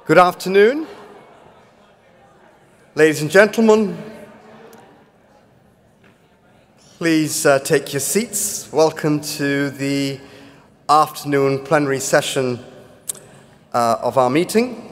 Good afternoon, ladies and gentlemen. Please take your seats. Welcome to the afternoon plenary session of our meeting.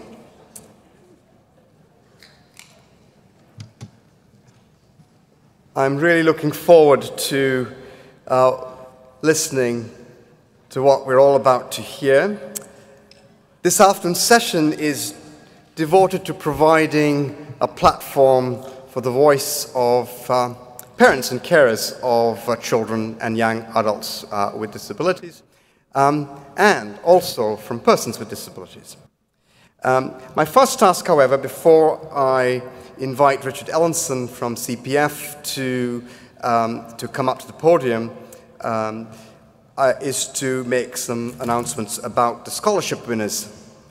I'm really looking forward to listening to what we're all about to hear. This afternoon's session is devoted to providing a platform for the voice of parents and carers of children and young adults with disabilities, and also from persons with disabilities. My first task, however, before I invite Richard Ellenson from CPF to come up to the podium, is to make some announcements about the scholarship winners.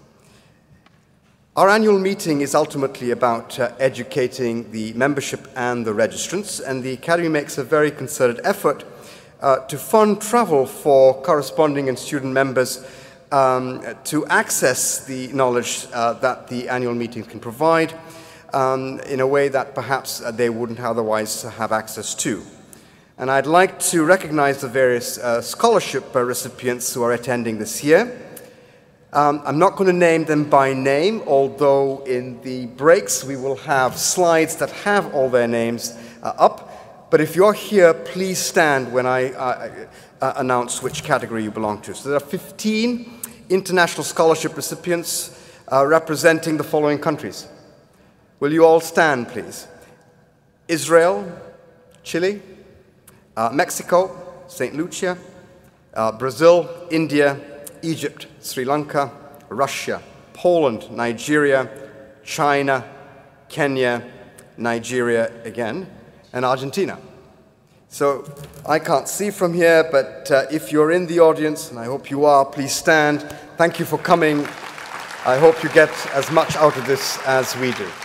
Our annual meeting is ultimately about educating the membership and the registrants, and the Academy makes a very concerted effort to fund travel for corresponding and student members to access the knowledge that the annual meeting can provide in a way that perhaps they wouldn't otherwise have access to. And I'd like to recognize the various scholarship recipients who are attending this year. I'm not going to name them by name, although in the breaks we will have slides that have all their names up. But if you're here, please stand when I announce which category you belong to. So there are 15 international scholarship recipients representing the following countries. Will you all stand, please? Israel, Chile, Mexico, St. Lucia, Brazil, India, Egypt, Sri Lanka, Russia, Poland, Nigeria, China, Kenya, Nigeria again, and Argentina. So I can't see from here, but if you're in the audience, and I hope you are, please stand. Thank you for coming. I hope you get as much out of this as we do.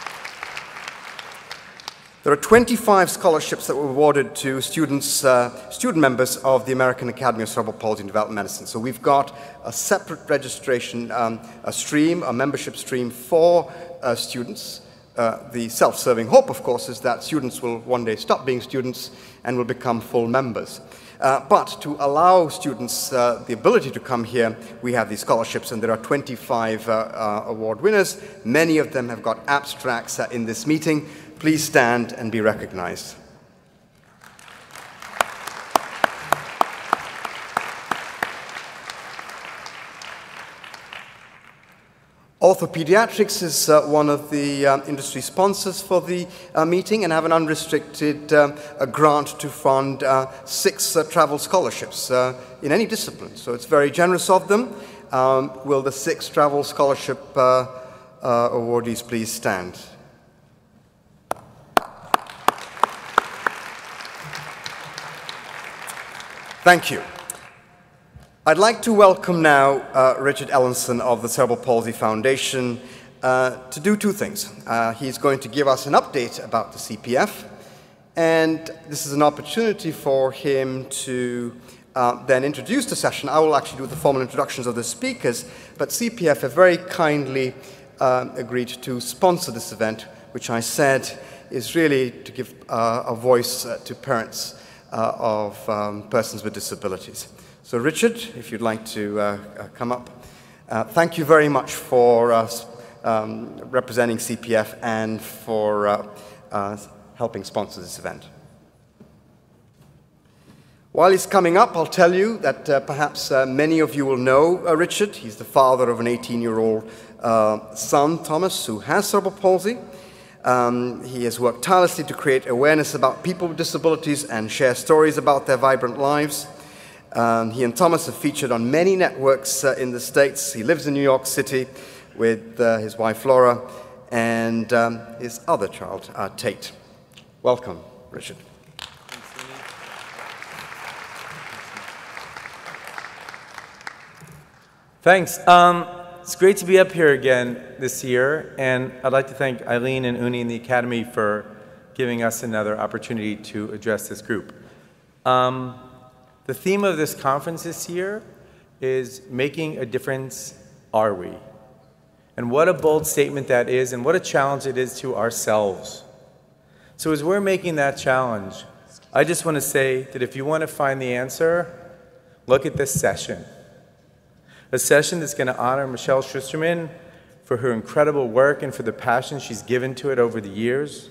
There are 25 scholarships that were awarded to student members of the American Academy of Cerebral Palsy and Developmental Medicine. So we've got a separate registration, a membership stream for students. The self-serving hope, of course, is that students will one day stop being students and will become full members. But to allow students the ability to come here, we have these scholarships, and there are 25 award winners. Many of them have got abstracts in this meeting. Please stand and be recognized. Orthopediatrics is one of the industry sponsors for the meeting and have an unrestricted grant to fund 6 travel scholarships in any discipline. So it's very generous of them. Will the 6 travel scholarship awardees please stand? Thank you. I'd like to welcome now Richard Ellenson of the Cerebral Palsy Foundation to do 2 things. He's going to give us an update about the CPF, and this is an opportunity for him to then introduce the session. I will actually do the formal introductions of the speakers, but CPF have very kindly agreed to sponsor this event, which I said is really to give a voice to parents of persons with disabilities. So Richard, if you'd like to come up. Thank you very much for representing CPF and for helping sponsor this event. While he's coming up, I'll tell you that perhaps many of you will know Richard. He's the father of an 18-year-old son, Thomas, who has cerebral palsy. He has worked tirelessly to create awareness about people with disabilities and share stories about their vibrant lives. He and Thomas have featured on many networks in the States. He lives in New York City with his wife Laura and his other child, Tate. Welcome, Richard. Thanks. It's great to be up here again this year, and I'd like to thank Eileen and Uni and the Academy for giving us another opportunity to address this group. The theme of this conference this year is Making a Difference, Are We? And what a bold statement that is, and what a challenge it is to ourselves. So as we're making that challenge, I just want to say that if you want to find the answer, look at this session. A session that's going to honor Michele Shusterman for her incredible work and for the passion she's given to it over the years,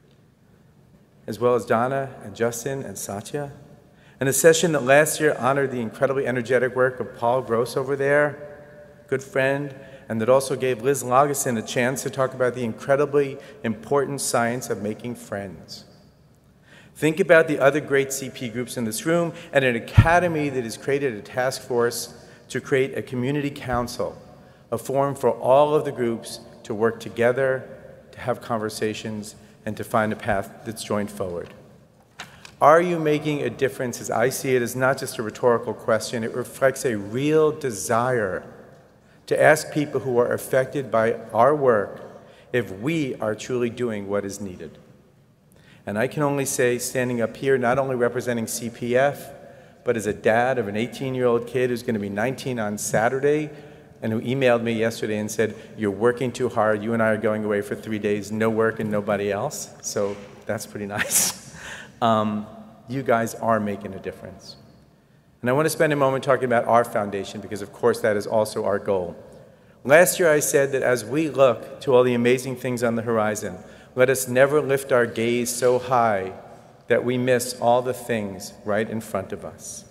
as well as Donna and Justin and Satya. And a session that last year honored the incredibly energetic work of Paul Gross over there, good friend, and that also gave Liz Lageson a chance to talk about the incredibly important science of making friends. Think about the other great CP groups in this room and an academy that has created a task force to create a community council, a forum for all of the groups to work together, to have conversations, and to find a path that's joined forward. Are you making a difference? As I see it, is not just a rhetorical question. It reflects a real desire to ask people who are affected by our work if we are truly doing what is needed. And I can only say, standing up here, not only representing CPF, but as a dad of an 18-year-old kid who's going to be 19 on Saturday, and who emailed me yesterday and said, "You're working too hard. You and I are going away for 3 days, no work and nobody else." So that's pretty nice. You guys are making a difference. And I want to spend a moment talking about our foundation, because of course that is also our goal. Last year I said that as we look to all the amazing things on the horizon, let us never lift our gaze so high that we miss all the things right in front of us.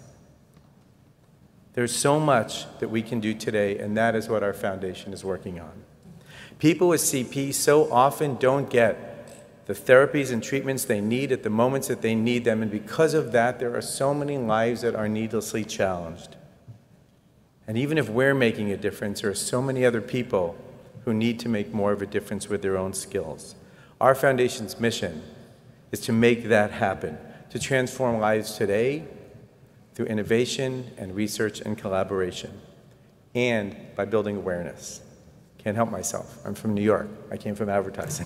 There's so much that we can do today, and that is what our foundation is working on. People with CP so often don't get the therapies and treatments they need at the moments that they need them, and because of that, there are so many lives that are needlessly challenged. And even if we're making a difference, there are so many other people who need to make more of a difference with their own skills. Our foundation's mission is to make that happen, to transform lives today through innovation and research and collaboration, and by building awareness. Can't help myself. I'm from New York. I came from advertising.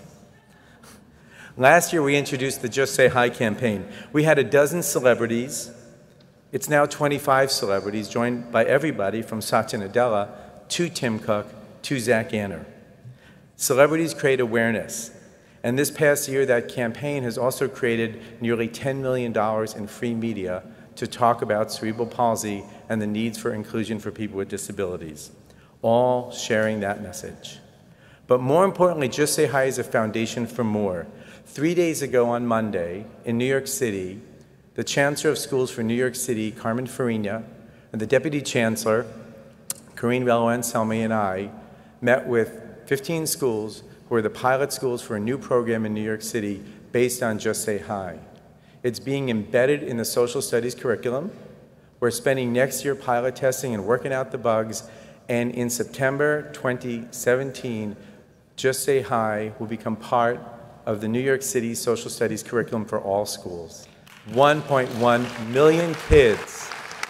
Last year, we introduced the Just Say Hi campaign. We had 12 celebrities. It's now 25 celebrities, joined by everybody from Satya Nadella to Tim Cook to Zach Anner. Celebrities create awareness. And this past year, that campaign has also created nearly $10 million in free media to talk about cerebral palsy and the needs for inclusion for people with disabilities, all sharing that message. But more importantly, Just Say Hi is a foundation for more. 3 days ago on Monday in New York City, the Chancellor of Schools for New York City, Carmen Farina, and the Deputy Chancellor, Corinne Rello-Anselmi, and I met with 15 schools who are the pilot schools for a new program in New York City based on Just Say Hi. It's being embedded in the social studies curriculum. We're spending next year pilot testing and working out the bugs, and in September 2017, Just Say Hi will become part of the New York City social studies curriculum for all schools. 1.1 million kids.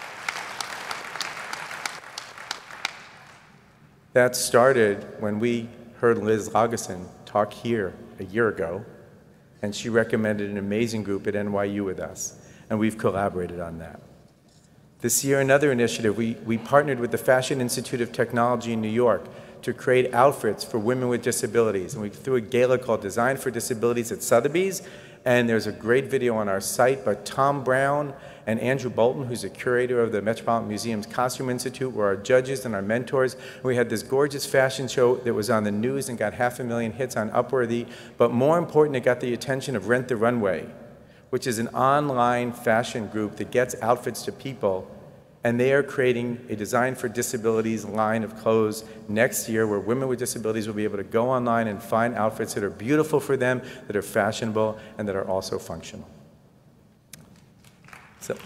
That started when we heard Liz Lageson talk here a year ago, and she recommended an amazing group at NYU with us, and we've collaborated on that. This year, another initiative, we partnered with the Fashion Institute of Technology in New York to create outfits for women with disabilities. And we threw a gala called Design for Disabilities at Sotheby's, and there's a great video on our site by Tom Brown and Andrew Bolton, who's a curator of the Metropolitan Museum's Costume Institute, were our judges and our mentors. And we had this gorgeous fashion show that was on the news and got 500,000 hits on Upworthy, but more important, it got the attention of Rent the Runway, which is an online fashion group that gets outfits to people, and they are creating a Design for Disabilities line of clothes next year where women with disabilities will be able to go online and find outfits that are beautiful for them, that are fashionable, and that are also functional. So,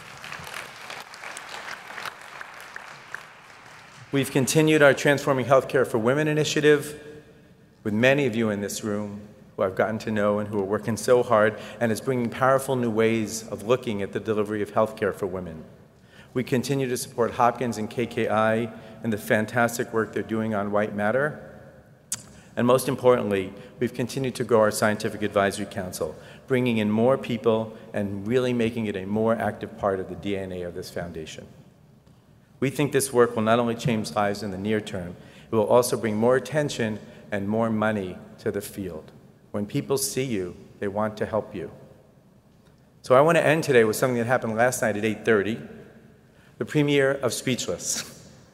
we've continued our Transforming Healthcare for Women initiative with many of you in this room who I've gotten to know and who are working so hard, and it's bringing powerful new ways of looking at the delivery of healthcare for women. We continue to support Hopkins and KKI and the fantastic work they're doing on white matter. And most importantly, we've continued to grow our Scientific Advisory Council, bringing in more people and really making it a more active part of the DNA of this foundation. We think this work will not only change lives in the near term, It will also bring more attention and more money to the field. When people see you, they want to help you. So I want to end today with something that happened last night at 8:30, the premiere of Speechless.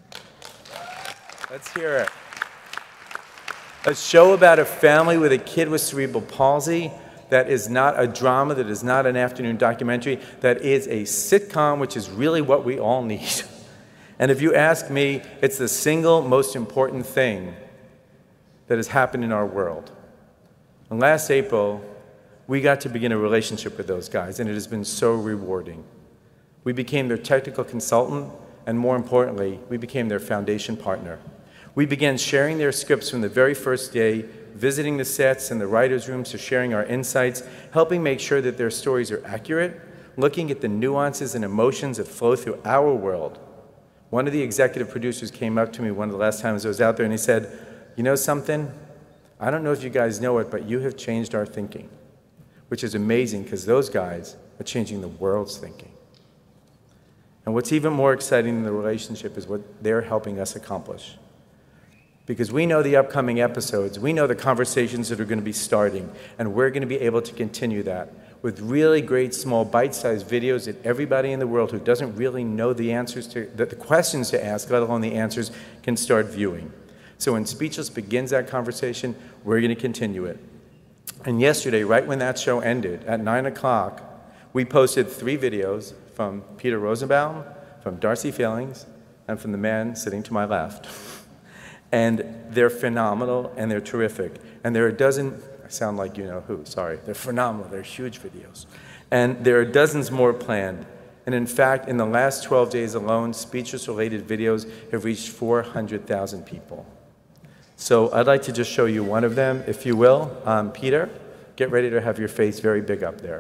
Let's hear it. A show about a family with a kid with cerebral palsy that is not a drama, that is not an afternoon documentary, that is a sitcom, which is really what we all need. And if you ask me, it's the single most important thing that has happened in our world. And last April, we got to begin a relationship with those guys, and it has been so rewarding. We became their technical consultant, and more importantly, we became their foundation partner. We began sharing their scripts from the very first day, visiting the sets and the writers' rooms to sharing our insights, helping make sure that their stories are accurate, looking at the nuances and emotions that flow through our world. One of the executive producers came up to me one of the last times I was out there, and he said, "You know something? I don't know if you guys know it, but you have changed our thinking," which is amazing because those guys are changing the world's thinking. And what's even more exciting than the relationship is what they're helping us accomplish. Because we know the upcoming episodes, we know the conversations that are going to be starting, and we're going to be able to continue that with really great small bite-sized videos that everybody in the world who doesn't really know the answers to, the questions to ask, let alone the answers, can start viewing. So when Speechless begins that conversation, we're going to continue it. And yesterday, right when that show ended, at 9 o'clock, we posted 3 videos from Peter Rosenbaum, from Darcy Feelings, and from the man sitting to my left. And they're phenomenal, and they're terrific. And there are a dozen, I sound like you know who, sorry. They're phenomenal, they're huge videos. And there are dozens more planned. And in fact, in the last 12 days alone, Speechless-related videos have reached 400,000 people. So I'd like to just show you one of them, if you will. Peter, get ready to have your face very big up there.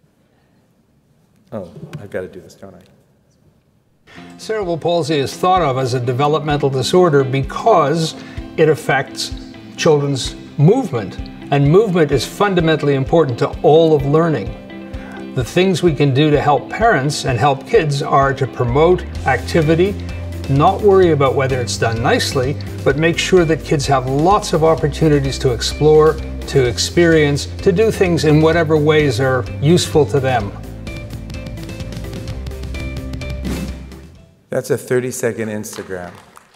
Oh, I've got to do this, don't I? Cerebral palsy is thought of as a developmental disorder because it affects children's movement, and movement is fundamentally important to all of learning. The things we can do to help parents and help kids are to promote activity, not worry about whether it's done nicely, but make sure that kids have lots of opportunities to explore, to experience, to do things in whatever ways are useful to them. That's a 30-second Instagram.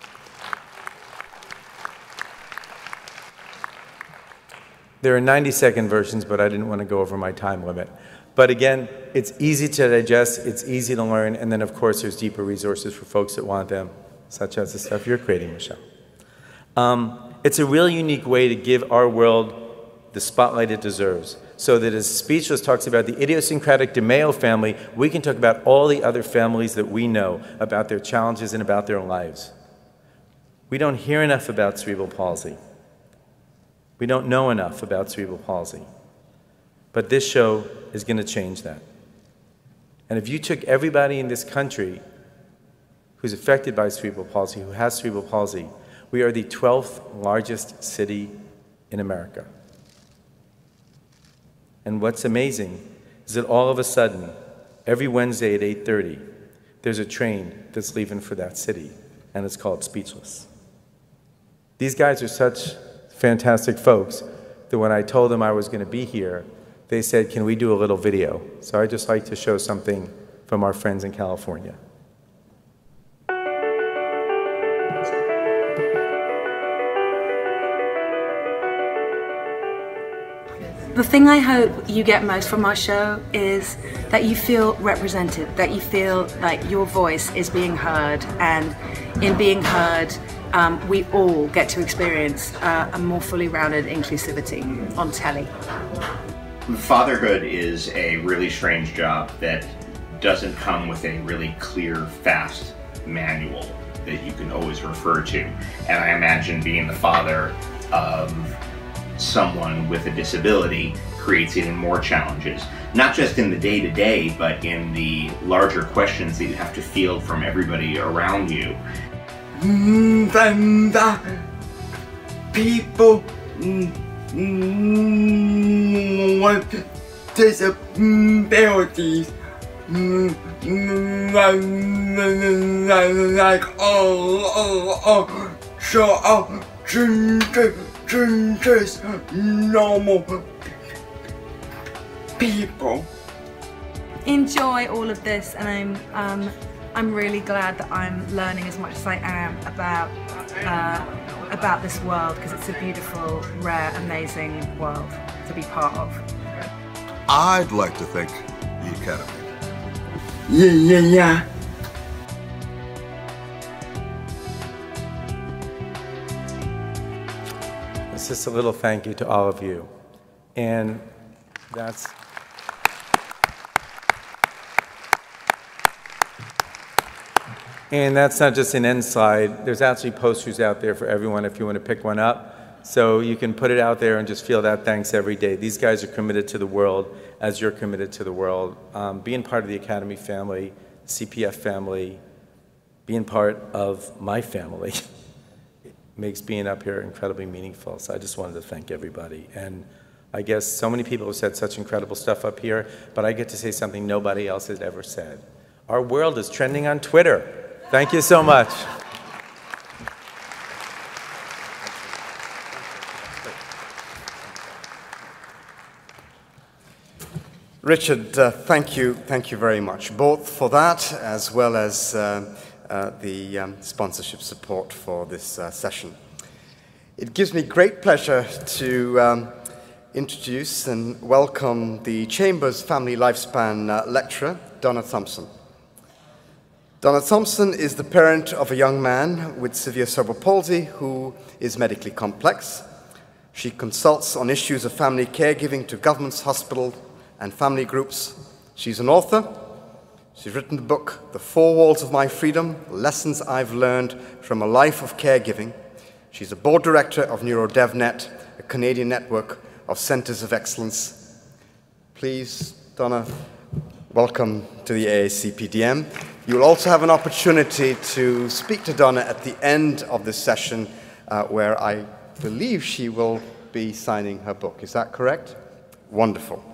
There are 90-second versions, but I didn't want to go over my time limit. But again, it's easy to digest, it's easy to learn, and then of course there's deeper resources for folks that want them, such as the stuff you're creating, Michele. It's a really unique way to give our world the spotlight it deserves, so that as Speechless talks about the idiosyncratic DeMeo family, we can talk about all the other families that we know, about their challenges and about their lives. We don't hear enough about cerebral palsy. We don't know enough about cerebral palsy. But this show is going to change that. And if you took everybody in this country who's affected by cerebral palsy, who has cerebral palsy, we are the 12th largest city in America. And what's amazing is that all of a sudden, every Wednesday at 8:30, there's a train that's leaving for that city, and it's called Speechless. These guys are such fantastic folks that when I told them I was going to be here, they said, "Can we do a little video?" So I'd just like to show something from our friends in California. The thing I hope you get most from our show is that you feel represented, that you feel like your voice is being heard, and in being heard, we all get to experience a more fully rounded inclusivity on telly. Fatherhood is a really strange job that doesn't come with a really clear, fast manual that you can always refer to. And I imagine being the father of someone with a disability creates even more challenges, not just in the day-to-day, but in the larger questions that you have to field from everybody around you. People with disabilities like So just normal people. Enjoy all of this, and I'm really glad that I'm learning as much as I am about this world, because it's a beautiful, rare, amazing world to be part of. I'd like to thank the Academy. Yeah. It's just a little thank you to all of you. And that's... And that's not just an end slide. There's actually posters out there for everyone if you want to pick one up. So you can put it out there and just feel that thanks every day. These guys are committed to the world as you're committed to the world. Being part of the Academy family, CPF family, being part of my family makes being up here incredibly meaningful. So I just wanted to thank everybody. And I guess so many people have said such incredible stuff up here, but I get to say something nobody else has ever said. Our world is trending on Twitter. Thank you so much. Richard, thank you very much, both for that as well as the sponsorship support for this session. It gives me great pleasure to introduce and welcome the Chamber's Family Lifespan lecturer, Donna Thomson. Donna Thomson is the parent of a young man with severe cerebral palsy who is medically complex. She consults on issues of family caregiving to governments, hospitals, and family groups. She's an author. She's written the book, The Four Walls of My Freedom, Lessons I've Learned from a Life of Caregiving. She's a board director of NeuroDevNet, a Canadian network of centers of excellence. Please, Donna, welcome to the AACPDM. You'll also have an opportunity to speak to Donna at the end of this session, where I believe she will be signing her book. Is that correct? Wonderful.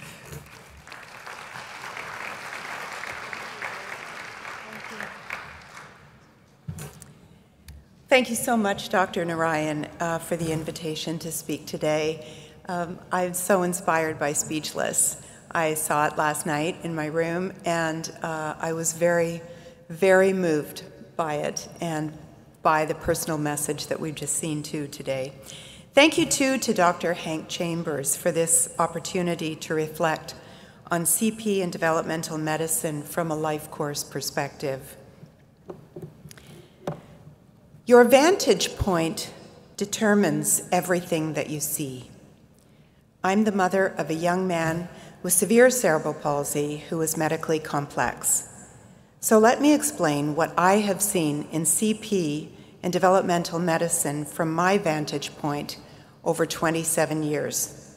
Thank you so much, Dr. Narayan, for the invitation to speak today. I'm so inspired by Speechless. I saw it last night in my room, and I was very, very moved by it and by the personal message that we've just seen too today. Thank you too to Dr. Hank Chambers for this opportunity to reflect on CP and developmental medicine from a life course perspective. Your vantage point determines everything that you see. I'm the mother of a young man with severe cerebral palsy who is medically complex. So let me explain what I have seen in CP and developmental medicine from my vantage point over 27 years.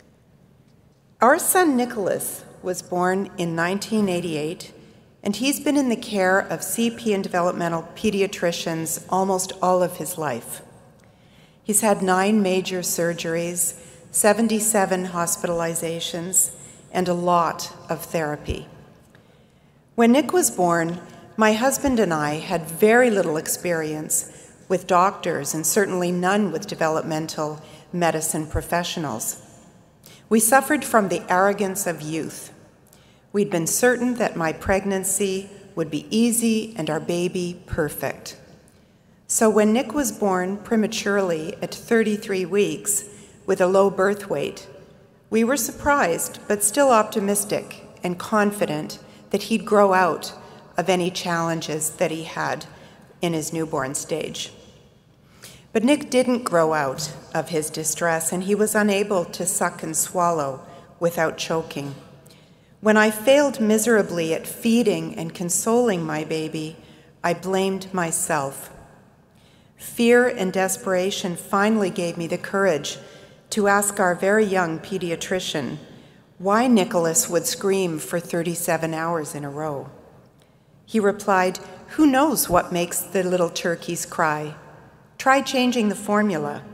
Our son Nicholas was born in 1988, and he's been in the care of CP and developmental pediatricians almost all of his life. He's had 9 major surgeries, 77 hospitalizations, and a lot of therapy. When Nick was born, my husband and I had very little experience with doctors and certainly none with developmental medicine professionals. We suffered from the arrogance of youth. We'd been certain that my pregnancy would be easy and our baby perfect. So when Nick was born prematurely at 33 weeks with a low birth weight, we were surprised, but still optimistic and confident that he'd grow out of any challenges that he had in his newborn stage. But Nick didn't grow out of his distress, and he was unable to suck and swallow without choking. When I failed miserably at feeding and consoling my baby, I blamed myself. Fear and desperation finally gave me the courage to ask our very young pediatrician why Nicholas would scream for 37 hours in a row. He replied, "Who knows what makes the little turkeys cry? Try changing the formula."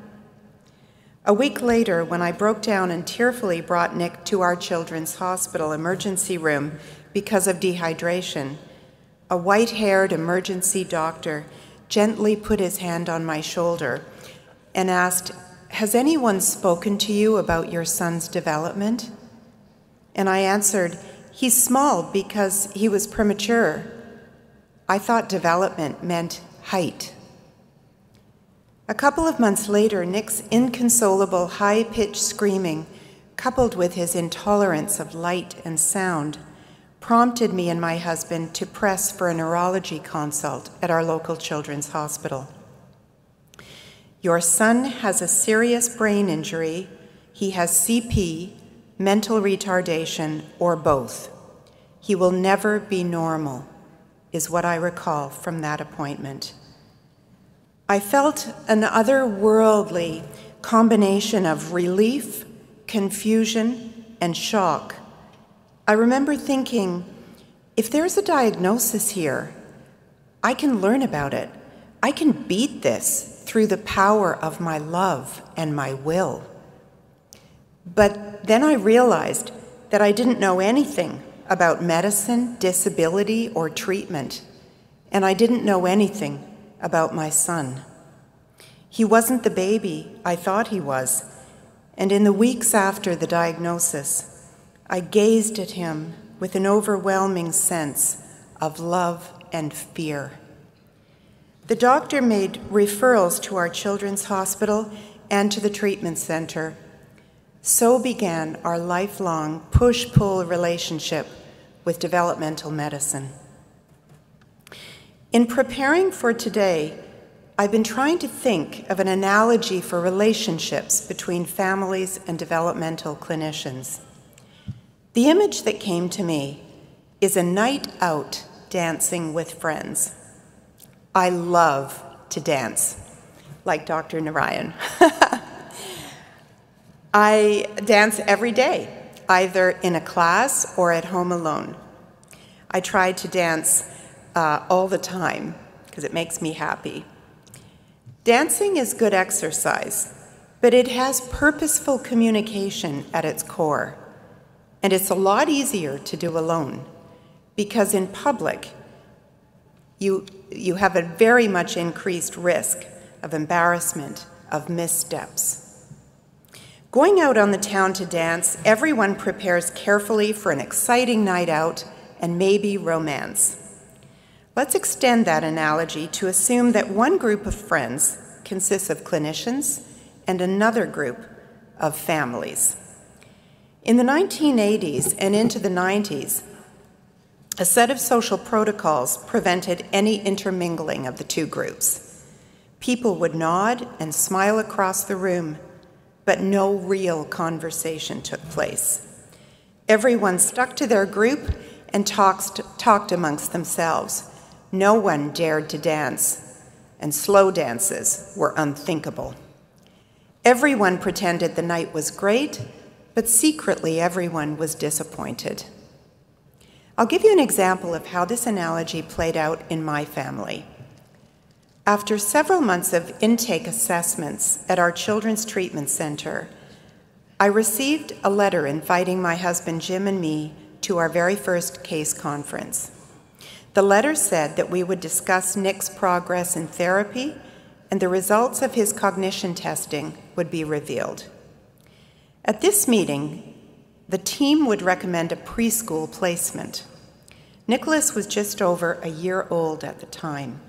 A week later, when I broke down and tearfully brought Nick to our children's hospital emergency room because of dehydration, a white-haired emergency doctor gently put his hand on my shoulder and asked, "Has anyone spoken to you about your son's development?" And I answered, "He's small because he was premature. I thought development meant height." A couple of months later, Nick's inconsolable high-pitched screaming, coupled with his intolerance of light and sound, prompted me and my husband to press for a neurology consult at our local children's hospital. "Your son has a serious brain injury. He has CP, mental retardation, or both. He will never be normal," is what I recall from that appointment. I felt an otherworldly combination of relief, confusion, and shock. I remember thinking, if there's a diagnosis here, I can learn about it. I can beat this through the power of my love and my will. But then I realized that I didn't know anything about medicine, disability, or treatment, and I didn't know anything about my son. He wasn't the baby I thought he was, and in the weeks after the diagnosis, I gazed at him with an overwhelming sense of love and fear. The doctor made referrals to our children's hospital and to the treatment center. So began our lifelong push-pull relationship with developmental medicine. In preparing for today, I've been trying to think of an analogy for relationships between families and developmental clinicians. The image that came to me is a night out dancing with friends. I love to dance, like Dr. Narayan. I dance every day, either in a class or at home alone. I try to dance all the time because it makes me happy. Dancing is good exercise, but it has purposeful communication at its core. And it's a lot easier to do alone because in public, you have a very much increased risk of embarrassment, of missteps. Going out on the town to dance, everyone prepares carefully for an exciting night out and maybe romance. Let's extend that analogy to assume that one group of friends consists of clinicians and another group of families. In the 1980s and into the 90s, a set of social protocols prevented any intermingling of the two groups. People would nod and smile across the room, but no real conversation took place. Everyone stuck to their group and talked amongst themselves. No one dared to dance, and slow dances were unthinkable. Everyone pretended the night was great, but secretly everyone was disappointed. I'll give you an example of how this analogy played out in my family. After several months of intake assessments at our children's treatment center, I received a letter inviting my husband Jim and me to our very first case conference. The letter said that we would discuss Nick's progress in therapy and the results of his cognition testing would be revealed. At this meeting, the team would recommend a preschool placement. Nicholas was just over a year old at the time.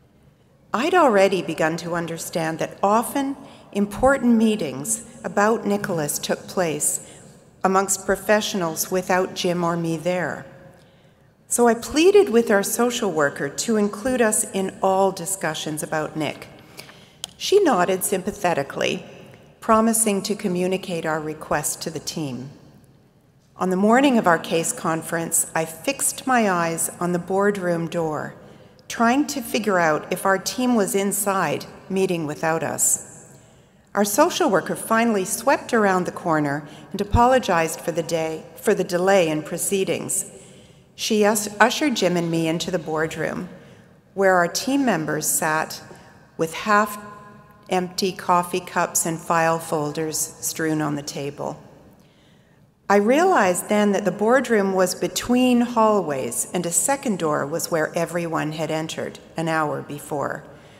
I'd already begun to understand that often important meetings about Nicholas took place amongst professionals without Jim or me there. So I pleaded with our social worker to include us in all discussions about Nick. She nodded sympathetically, promising to communicate our request to the team. On the morning of our case conference, I fixed my eyes on the boardroom door, trying to figure out if our team was inside, meeting without us. Our social worker finally swept around the corner and apologized for the delay in proceedings. She ushered Jim and me into the boardroom, where our team members sat with half-empty coffee cups and file folders strewn on the table. I realized then that the boardroom was between hallways, and a second door was where everyone had entered an hour before.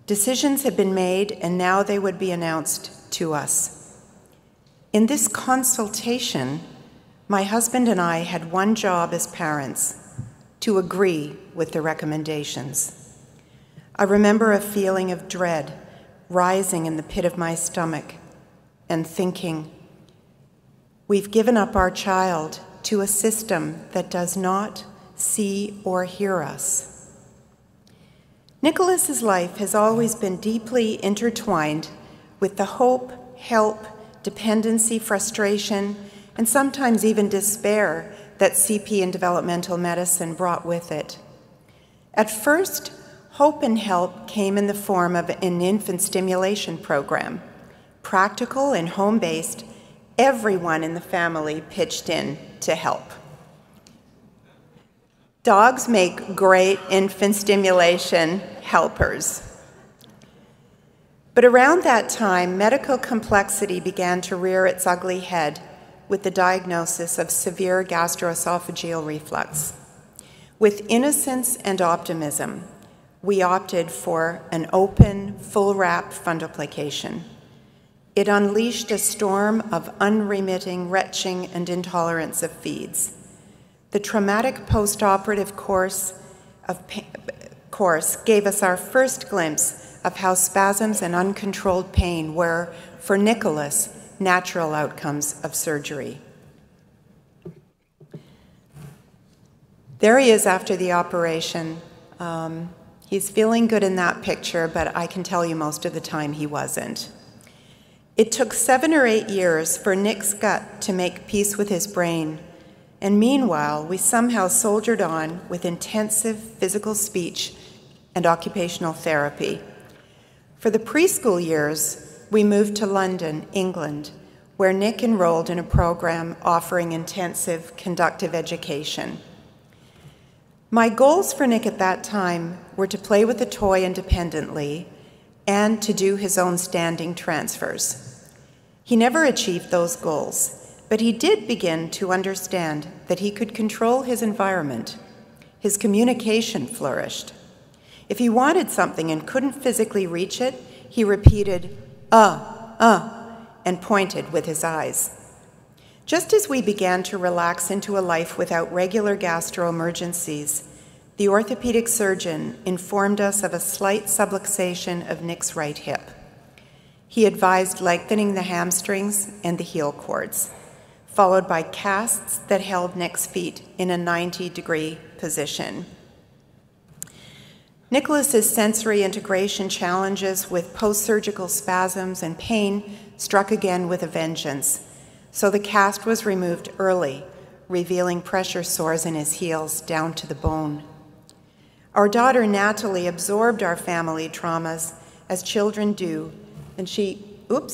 Decisions had been made, and now they would be announced to us. In this consultation, my husband and I had one job as parents: to agree with the recommendations. I remember a feeling of dread rising in the pit of my stomach and thinking, we've given up our child to a system that does not see or hear us. Nicholas's life has always been deeply intertwined with the hope, help, dependency, frustration, and sometimes even despair that CP and developmental medicine brought with it. At first, hope and help came in the form of an infant stimulation program. Practical and home-based, everyone in the family pitched in to help. Dogs make great infant stimulation helpers. But around that time, medical complexity began to rear its ugly head with the diagnosis of severe gastroesophageal reflux. With innocence and optimism, we opted for an open, full-wrap fundoplication. It unleashed a storm of unremitting retching and intolerance of feeds. The traumatic post-operative course gave us our first glimpse of how spasms and uncontrolled pain were, for Nicholas, natural outcomes of surgery. There he is after the operation. He's feeling good in that picture, but I can tell you most of the time he wasn't. It took 7 or 8 years for Nick's gut to make peace with his brain, and meanwhile, we somehow soldiered on with intensive physical speech and occupational therapy. For the preschool years, we moved to London, England, where Nick enrolled in a program offering intensive conductive education. My goals for Nick at that time were to play with the toy independently and to do his own standing transfers. He never achieved those goals, but he did begin to understand that he could control his environment. His communication flourished. If he wanted something and couldn't physically reach it, he repeated, and pointed with his eyes. Just as we began to relax into a life without regular gastro-emergencies, the orthopedic surgeon informed us of a slight subluxation of Nick's right hip. He advised lengthening the hamstrings and the heel cords, followed by casts that held Nick's feet in a 90-degree position. Nicholas's sensory integration challenges with post-surgical spasms and pain struck again with a vengeance, so the cast was removed early, revealing pressure sores in his heels down to the bone. Our daughter Natalie absorbed our family traumas, as children do, and she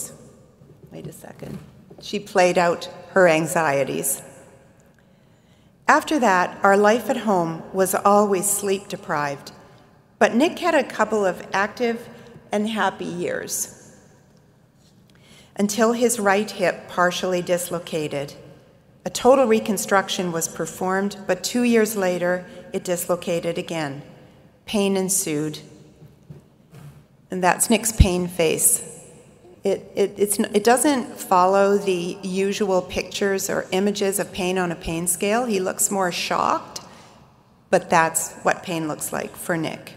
played out her anxieties. After that, our life at home was always sleep-deprived, but Nick had a couple of active and happy years until his right hip partially dislocated. A total reconstruction was performed, but 2 years later, it dislocated again. Pain ensued, and that's Nick's pain face. It doesn't follow the usual pictures or images of pain on a pain scale. He looks more shocked, but that's what pain looks like for Nick.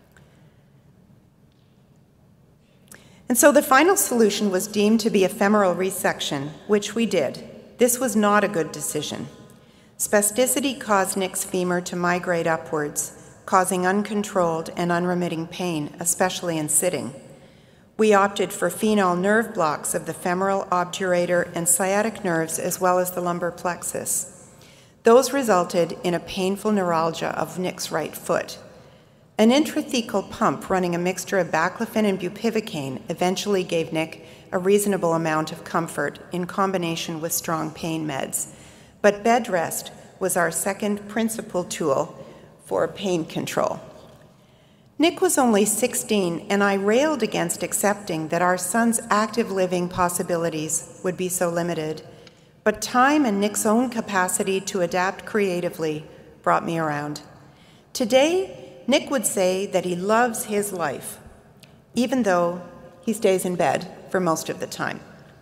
And so the final solution was deemed to be a femoral resection, which we did. This was not a good decision. Spasticity caused Nick's femur to migrate upwards, causing uncontrolled and unremitting pain, especially in sitting. We opted for phenol nerve blocks of the femoral, obturator, and sciatic nerves, as well as the lumbar plexus. Those resulted in a painful neuralgia of Nick's right foot. An intrathecal pump running a mixture of baclofen and bupivacaine eventually gave Nick a reasonable amount of comfort in combination with strong pain meds. But bed rest was our second principal tool for pain control. Nick was only 16, and I railed against accepting that our son's active living possibilities would be so limited. But time and Nick's own capacity to adapt creatively brought me around. Today, Nick would say that he loves his life. even though he stays in bed for most of the time.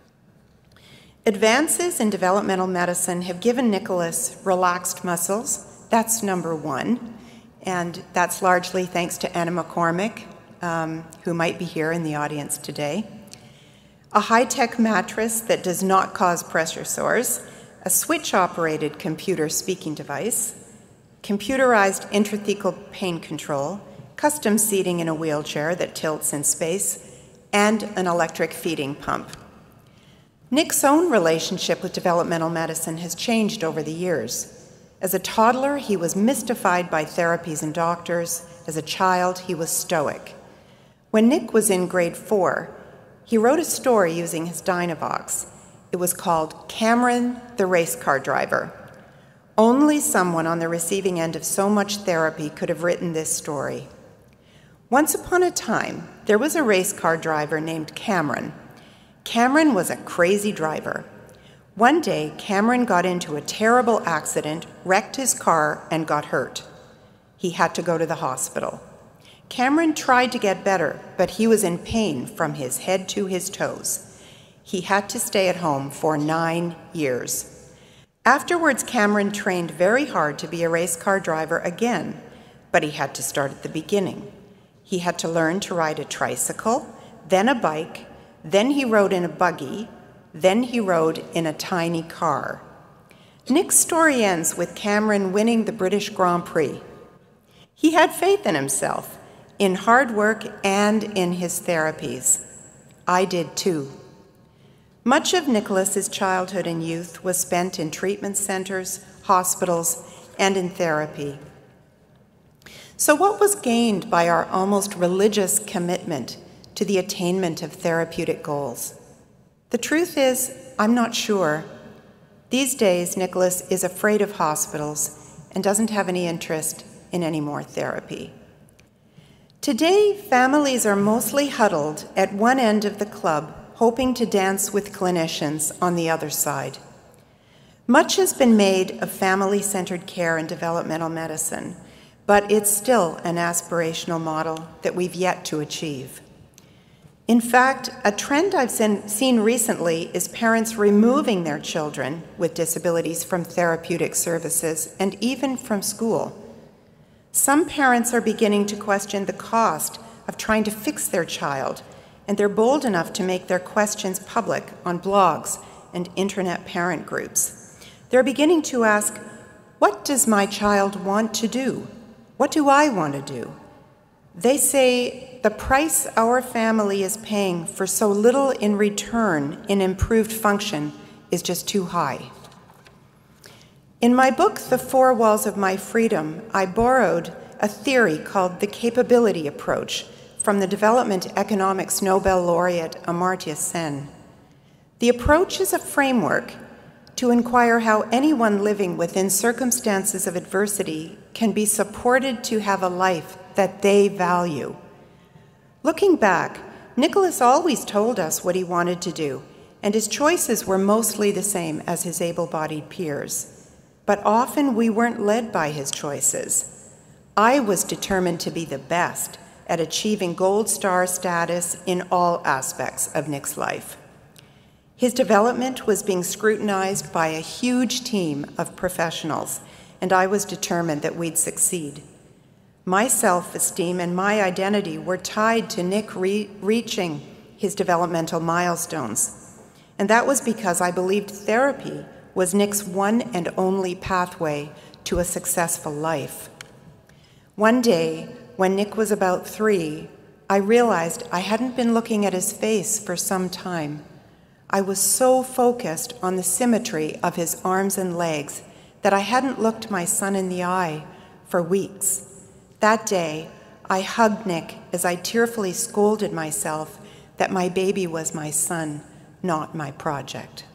Advances in developmental medicine have given Nicholas relaxed muscles. That's number one. And that's largely thanks to Anna McCormick, who might be here in the audience today. A high-tech mattress that does not cause pressure sores, a switch-operated computer speaking device, computerized intrathecal pain control, custom seating in a wheelchair that tilts in space, and an electric feeding pump. Nick's own relationship with developmental medicine has changed over the years. As a toddler, he was mystified by therapies and doctors. As a child, he was stoic. When Nick was in grade 4, he wrote a story using his Dynavox. It was called Cameron the Race Car Driver. Only someone on the receiving end of so much therapy could have written this story. Once upon a time, there was a race car driver named Cameron. Cameron was a crazy driver. One day, Cameron got into a terrible accident, wrecked his car, and got hurt. He had to go to the hospital. Cameron tried to get better, but he was in pain from his head to his toes. He had to stay at home for 9 years. Afterwards, Cameron trained very hard to be a race car driver again, but he had to start at the beginning. He had to learn to ride a tricycle, then a bike, then he rode in a buggy, then he rode in a tiny car. Nick's story ends with Cameron winning the British Grand Prix. He had faith in himself, in hard work, and in his therapies. I did too. Much of Nicholas's childhood and youth was spent in treatment centers, hospitals, and in therapy. So what was gained by our almost religious commitment to the attainment of therapeutic goals? The truth is, I'm not sure. These days, Nicholas is afraid of hospitals and doesn't have any interest in any more therapy. Today, families are mostly huddled at one end of the club, hoping to dance with clinicians on the other side. Much has been made of family-centered care in developmental medicine, but it's still an aspirational model that we've yet to achieve. In fact, a trend I've seen recently is parents removing their children with disabilities from therapeutic services and even from school. Some parents are beginning to question the cost of trying to fix their child, and they're bold enough to make their questions public on blogs and internet parent groups. They're beginning to ask, what does my child want to do? What do I want to do? They say the price our family is paying for so little in return in improved function is just too high. In my book, The Four Walls of My Freedom, I borrowed a theory called the capability approach from the development economics Nobel laureate Amartya Sen. The approach is a framework to inquire how anyone living within circumstances of adversity can be supported to have a life that they value. Looking back, Nicholas always told us what he wanted to do, and his choices were mostly the same as his able-bodied peers. But often we weren't led by his choices. I was determined to be the best at achieving gold star status in all aspects of Nick's life. His development was being scrutinized by a huge team of professionals, and I was determined that we'd succeed. My self-esteem and my identity were tied to Nick reaching his developmental milestones, and that was because I believed therapy was Nick's one and only pathway to a successful life. One day, when Nick was about 3, I realized I hadn't been looking at his face for some time. I was so focused on the symmetry of his arms and legs that I hadn't looked my son in the eye for weeks. That day, I hugged Nick as I tearfully scolded myself that my baby was my son, not my project.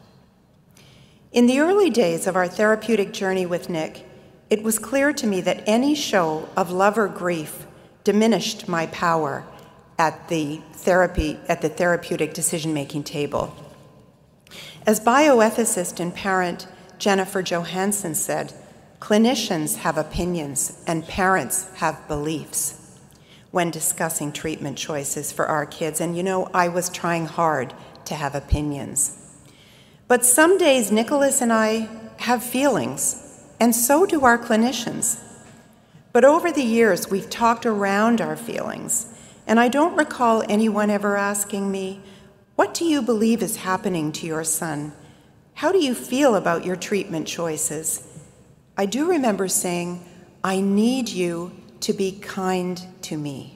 In the early days of our therapeutic journey with Nick, it was clear to me that any show of love or grief diminished my power at the therapeutic decision-making table. As bioethicist and parent Jennifer Johansson said, clinicians have opinions and parents have beliefs. when discussing treatment choices for our kids. And you know, I was trying hard to have opinions. But some days Nicholas and I have feelings, and so do our clinicians. But over the years, we've talked around our feelings, and I don't recall anyone ever asking me, "What do you believe is happening to your son? How do you feel about your treatment choices?" I do remember saying, "I need you to be kind to me.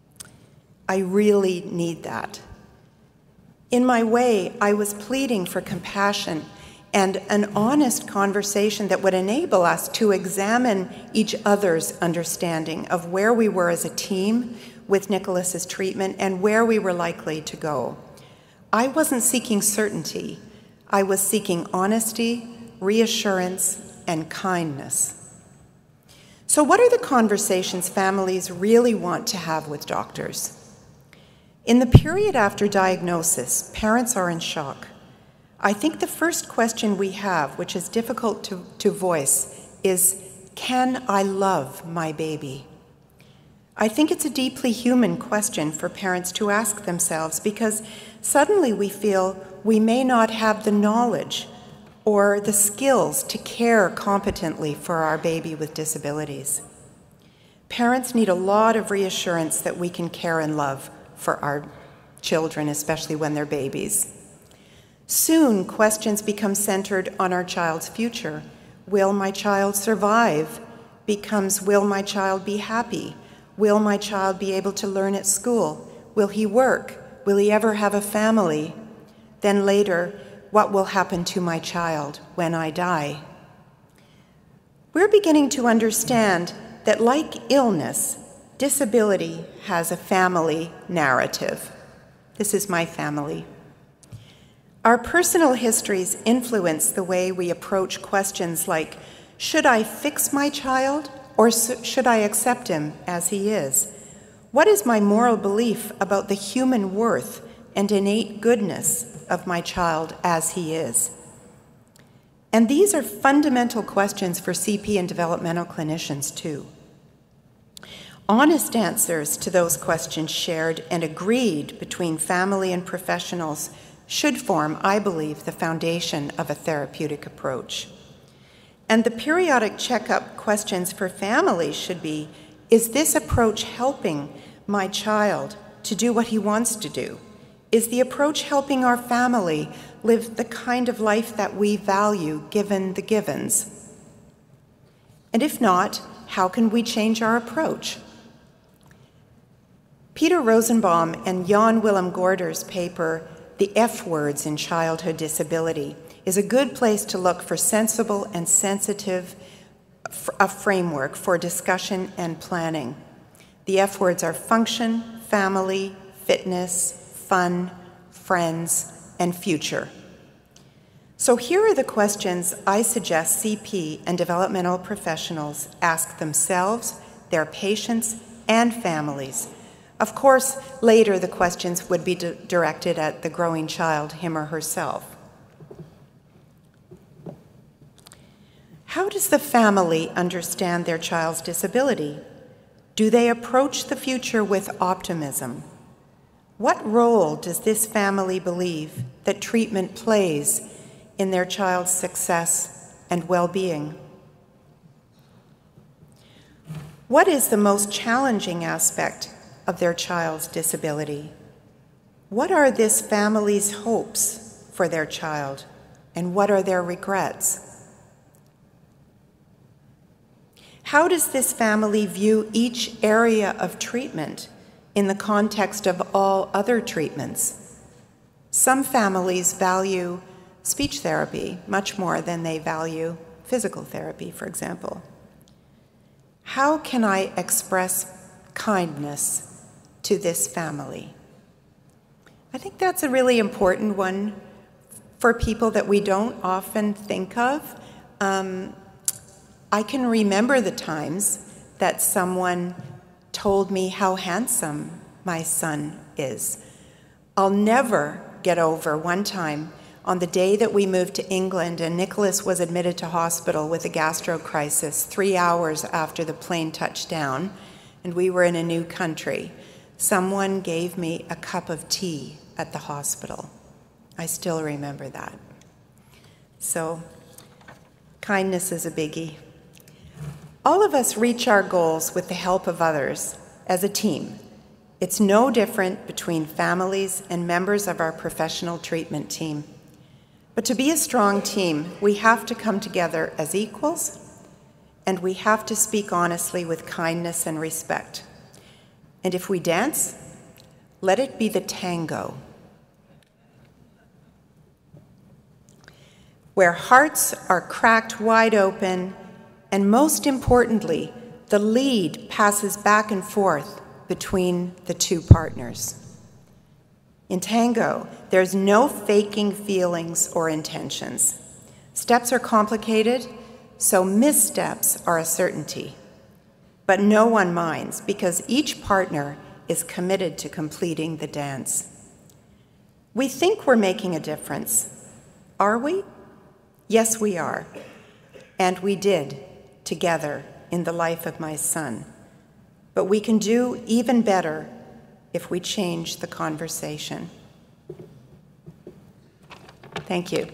I really need that." In my way, I was pleading for compassion and an honest conversation that would enable us to examine each other's understanding of where we were as a team with Nicholas's treatment and where we were likely to go. I wasn't seeking certainty. I was seeking honesty, reassurance, and kindness. So what are the conversations families really want to have with doctors? In the period after diagnosis, parents are in shock. I think the first question we have, which is difficult to voice, is, can I love my baby? I think it's a deeply human question for parents to ask themselves, because suddenly we feel we may not have the knowledge or the skills to care competently for our baby with disabilities. Parents need a lot of reassurance that we can care and love for our children, especially when they're babies. Soon, questions become centered on our child's future. Will my child survive? Becomes, will my child be happy? Will my child be able to learn at school? Will he work? Will he ever have a family? Then later, what will happen to my child when I die? We're beginning to understand that, like illness, disability has a family narrative. This is my family. Our personal histories influence the way we approach questions like, should I fix my child or should I accept him as he is? What is my moral belief about the human worth and innate goodness of my child as he is? And these are fundamental questions for CP and developmental clinicians too. Honest answers to those questions shared and agreed between family and professionals should form, I believe, the foundation of a therapeutic approach. And the periodic checkup questions for families should be, is this approach helping my child to do what he wants to do? Is the approach helping our family live the kind of life that we value given the givens? And if not, how can we change our approach? Peter Rosenbaum and Jan Willem Gorder's paper, The F Words in Childhood Disability, is a good place to look for sensible and sensitive a framework for discussion and planning. The F words are function, family, fitness, fun, friends, and future. So here are the questions I suggest CP and developmental professionals ask themselves, their patients, and families. Of course, later the questions would be directed at the growing child, him or herself. How does the family understand their child's disability? Do they approach the future with optimism? What role does this family believe that treatment plays in their child's success and well-being? What is the most challenging aspect of their child's disability? What are this family's hopes for their child, and what are their regrets? How does this family view each area of treatment in the context of all other treatments? Some families value speech therapy much more than they value physical therapy, for example. How can I express kindness to this family? I think that's a really important one for people that we don't often think of. I can remember the times that someone told me how handsome my son is. I'll never get over one time on the day that we moved to England and Nicholas was admitted to hospital with a gastro crisis 3 hours after the plane touched down. and we were in a new country, someone gave me a cup of tea at the hospital. I still remember that. So, kindness is a biggie. All of us reach our goals with the help of others as a team. It's no different between families and members of our professional treatment team. But to be a strong team, we have to come together as equals, and we have to speak honestly with kindness and respect. And if we dance, let it be the tango, where hearts are cracked wide open, and most importantly, the lead passes back and forth between the two partners. In tango, there's no faking feelings or intentions. Steps are complicated, so missteps are a certainty. But no one minds because each partner is committed to completing the dance. We think we're making a difference. Are we? Yes, we are. And we did, together, in the life of my son. But we can do even better if we change the conversation. Thank you.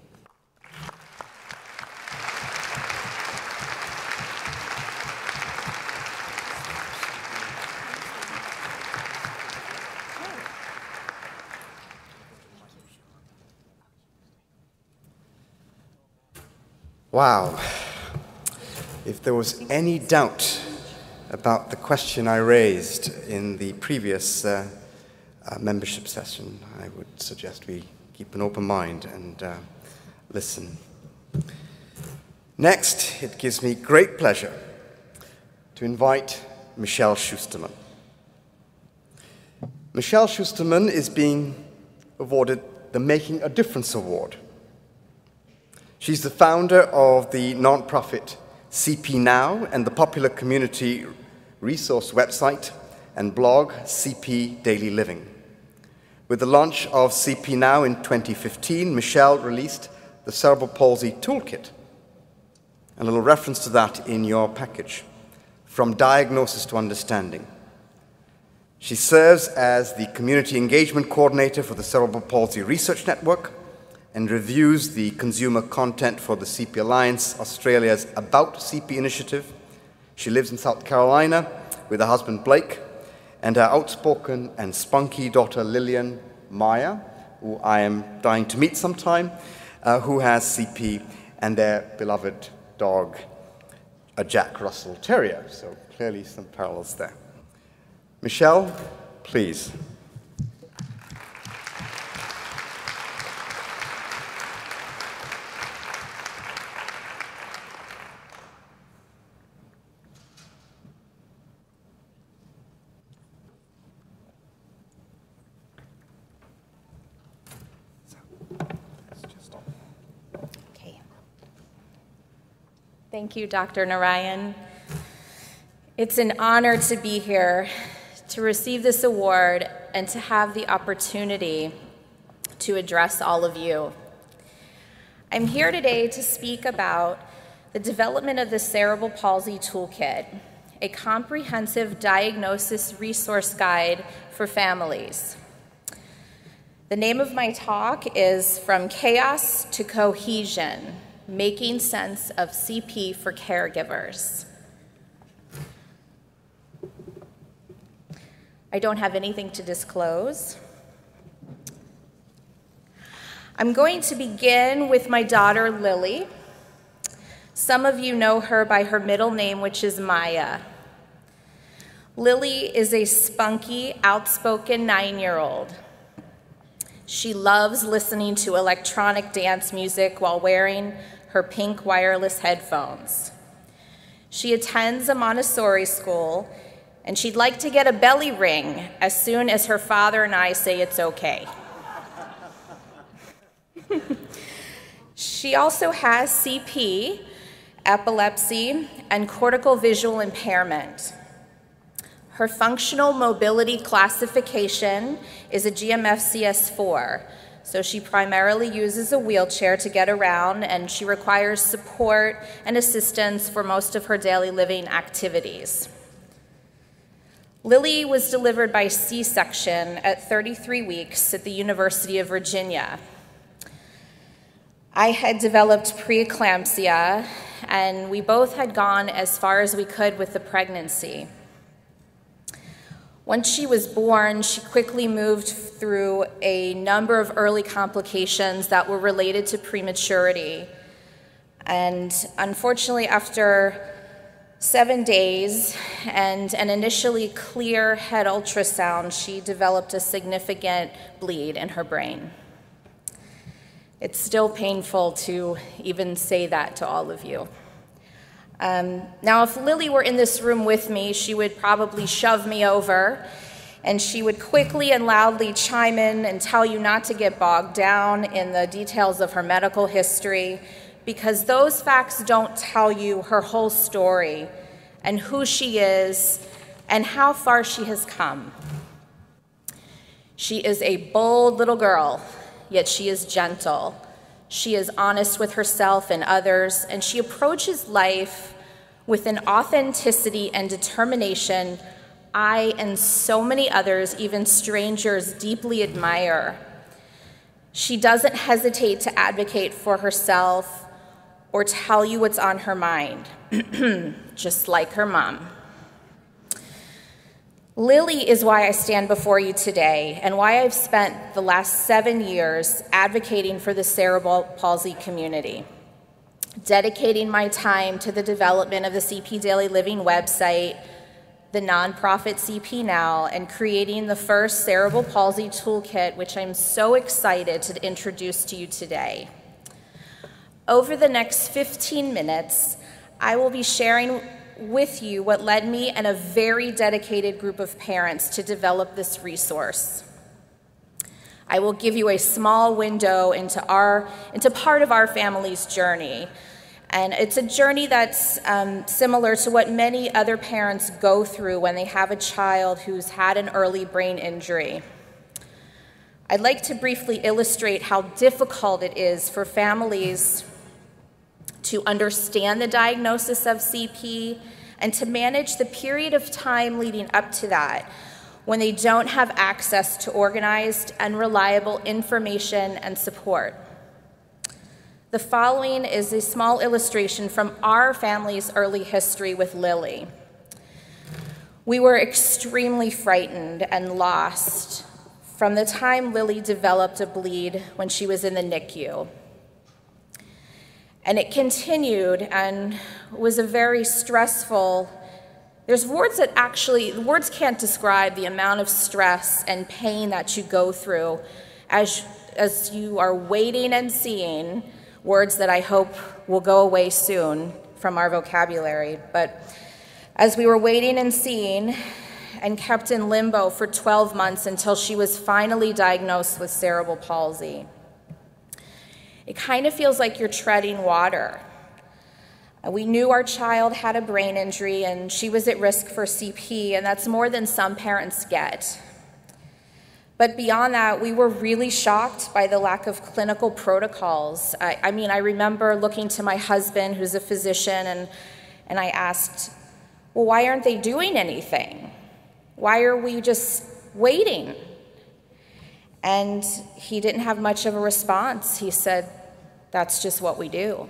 Wow. If there was any doubt about the question I raised in the previous membership session, I would suggest we keep an open mind and listen. Next, it gives me great pleasure to invite Michele Shusterman. Michele Shusterman is being awarded the Making a Difference Award. She's the founder of the nonprofit CP Now and the popular community resource website and blog CP Daily Living. With the launch of CP Now in 2015, Michele released the Cerebral Palsy Toolkit. A little reference to that in your package, From Diagnosis to Understanding. She serves as the Community Engagement Coordinator for the Cerebral Palsy Research Network and reviews the consumer content for the CP Alliance Australia's About CP initiative. She lives in South Carolina with her husband Blake and her outspoken and spunky daughter Lillian Maya, who I am dying to meet sometime, who has CP, and their beloved dog, a Jack Russell Terrier. So clearly some parallels there. Michele, please. Thank you, Dr. Narayan. It's an honor to be here, to receive this award, and to have the opportunity to address all of you. I'm here today to speak about the development of the Cerebral Palsy Toolkit, a comprehensive diagnosis resource guide for families. The name of my talk is From Chaos to Cohesion, Making Sense of CP for Caregivers. I don't have anything to disclose. I'm going to begin with my daughter, Lily. Some of you know her by her middle name, which is Maya. Lily is a spunky, outspoken 9-year-old. She loves listening to electronic dance music while wearing her pink wireless headphones. She attends a Montessori school, and she'd like to get a belly ring as soon as her father and I say it's okay. She also has CP, epilepsy, and cortical visual impairment. Her functional mobility classification is a GMFCS4, so she primarily uses a wheelchair to get around, and she requires support and assistance for most of her daily living activities. Lily was delivered by C-section at 33 weeks at the University of Virginia. I had developed preeclampsia, and we both had gone as far as we could with the pregnancy. Once she was born, she quickly moved through a number of early complications that were related to prematurity. And unfortunately, after 7 days and an initially clear head ultrasound, she developed a significant bleed in her brain. It's still painful to even say that to all of you. Now, if Lily were in this room with me, she would probably shove me over, and she would quickly and loudly chime in and tell you not to get bogged down in the details of her medical history, because those facts don't tell you her whole story and who she is and how far she has come. She is a bold little girl, yet she is gentle. She is honest with herself and others, and she approaches life with an authenticity and determination I and so many others, even strangers, deeply admire. She doesn't hesitate to advocate for herself or tell you what's on her mind, just like her mom. Lily is why I stand before you today and why I've spent the last 7 years advocating for the cerebral palsy community, dedicating my time to the development of the CP Daily Living website, the nonprofit CP Now, and creating the first cerebral palsy toolkit, which I'm so excited to introduce to you today. Over the next 15 minutes, I will be sharing with you what led me and a very dedicated group of parents to develop this resource. I will give you a small window into part of our family's journey. And it's a journey that's similar to what many other parents go through when they have a child who's had an early brain injury. I'd like to briefly illustrate how difficult it is for families to understand the diagnosis of CP and to manage the period of time leading up to that when they don't have access to organized and reliable information and support. The following is a small illustration from our family's early history with Lily. We were extremely frightened and lost from the time Lily developed a bleed when she was in the NICU. And it continued and was a very stressful, there's words that actually, words can't describe the amount of stress and pain that you go through as you are waiting and seeing, words that I hope will go away soon from our vocabulary. But as we were waiting and seeing and kept in limbo for 12 months until she was finally diagnosed with cerebral palsy, it kind of feels like you're treading water. We knew our child had a brain injury and she was at risk for CP, and that's more than some parents get. But beyond that, we were really shocked by the lack of clinical protocols. I remember looking to my husband, who's a physician, and I asked, well, why aren't they doing anything? Why are we just waiting? And he didn't have much of a response. He said, that's just what we do.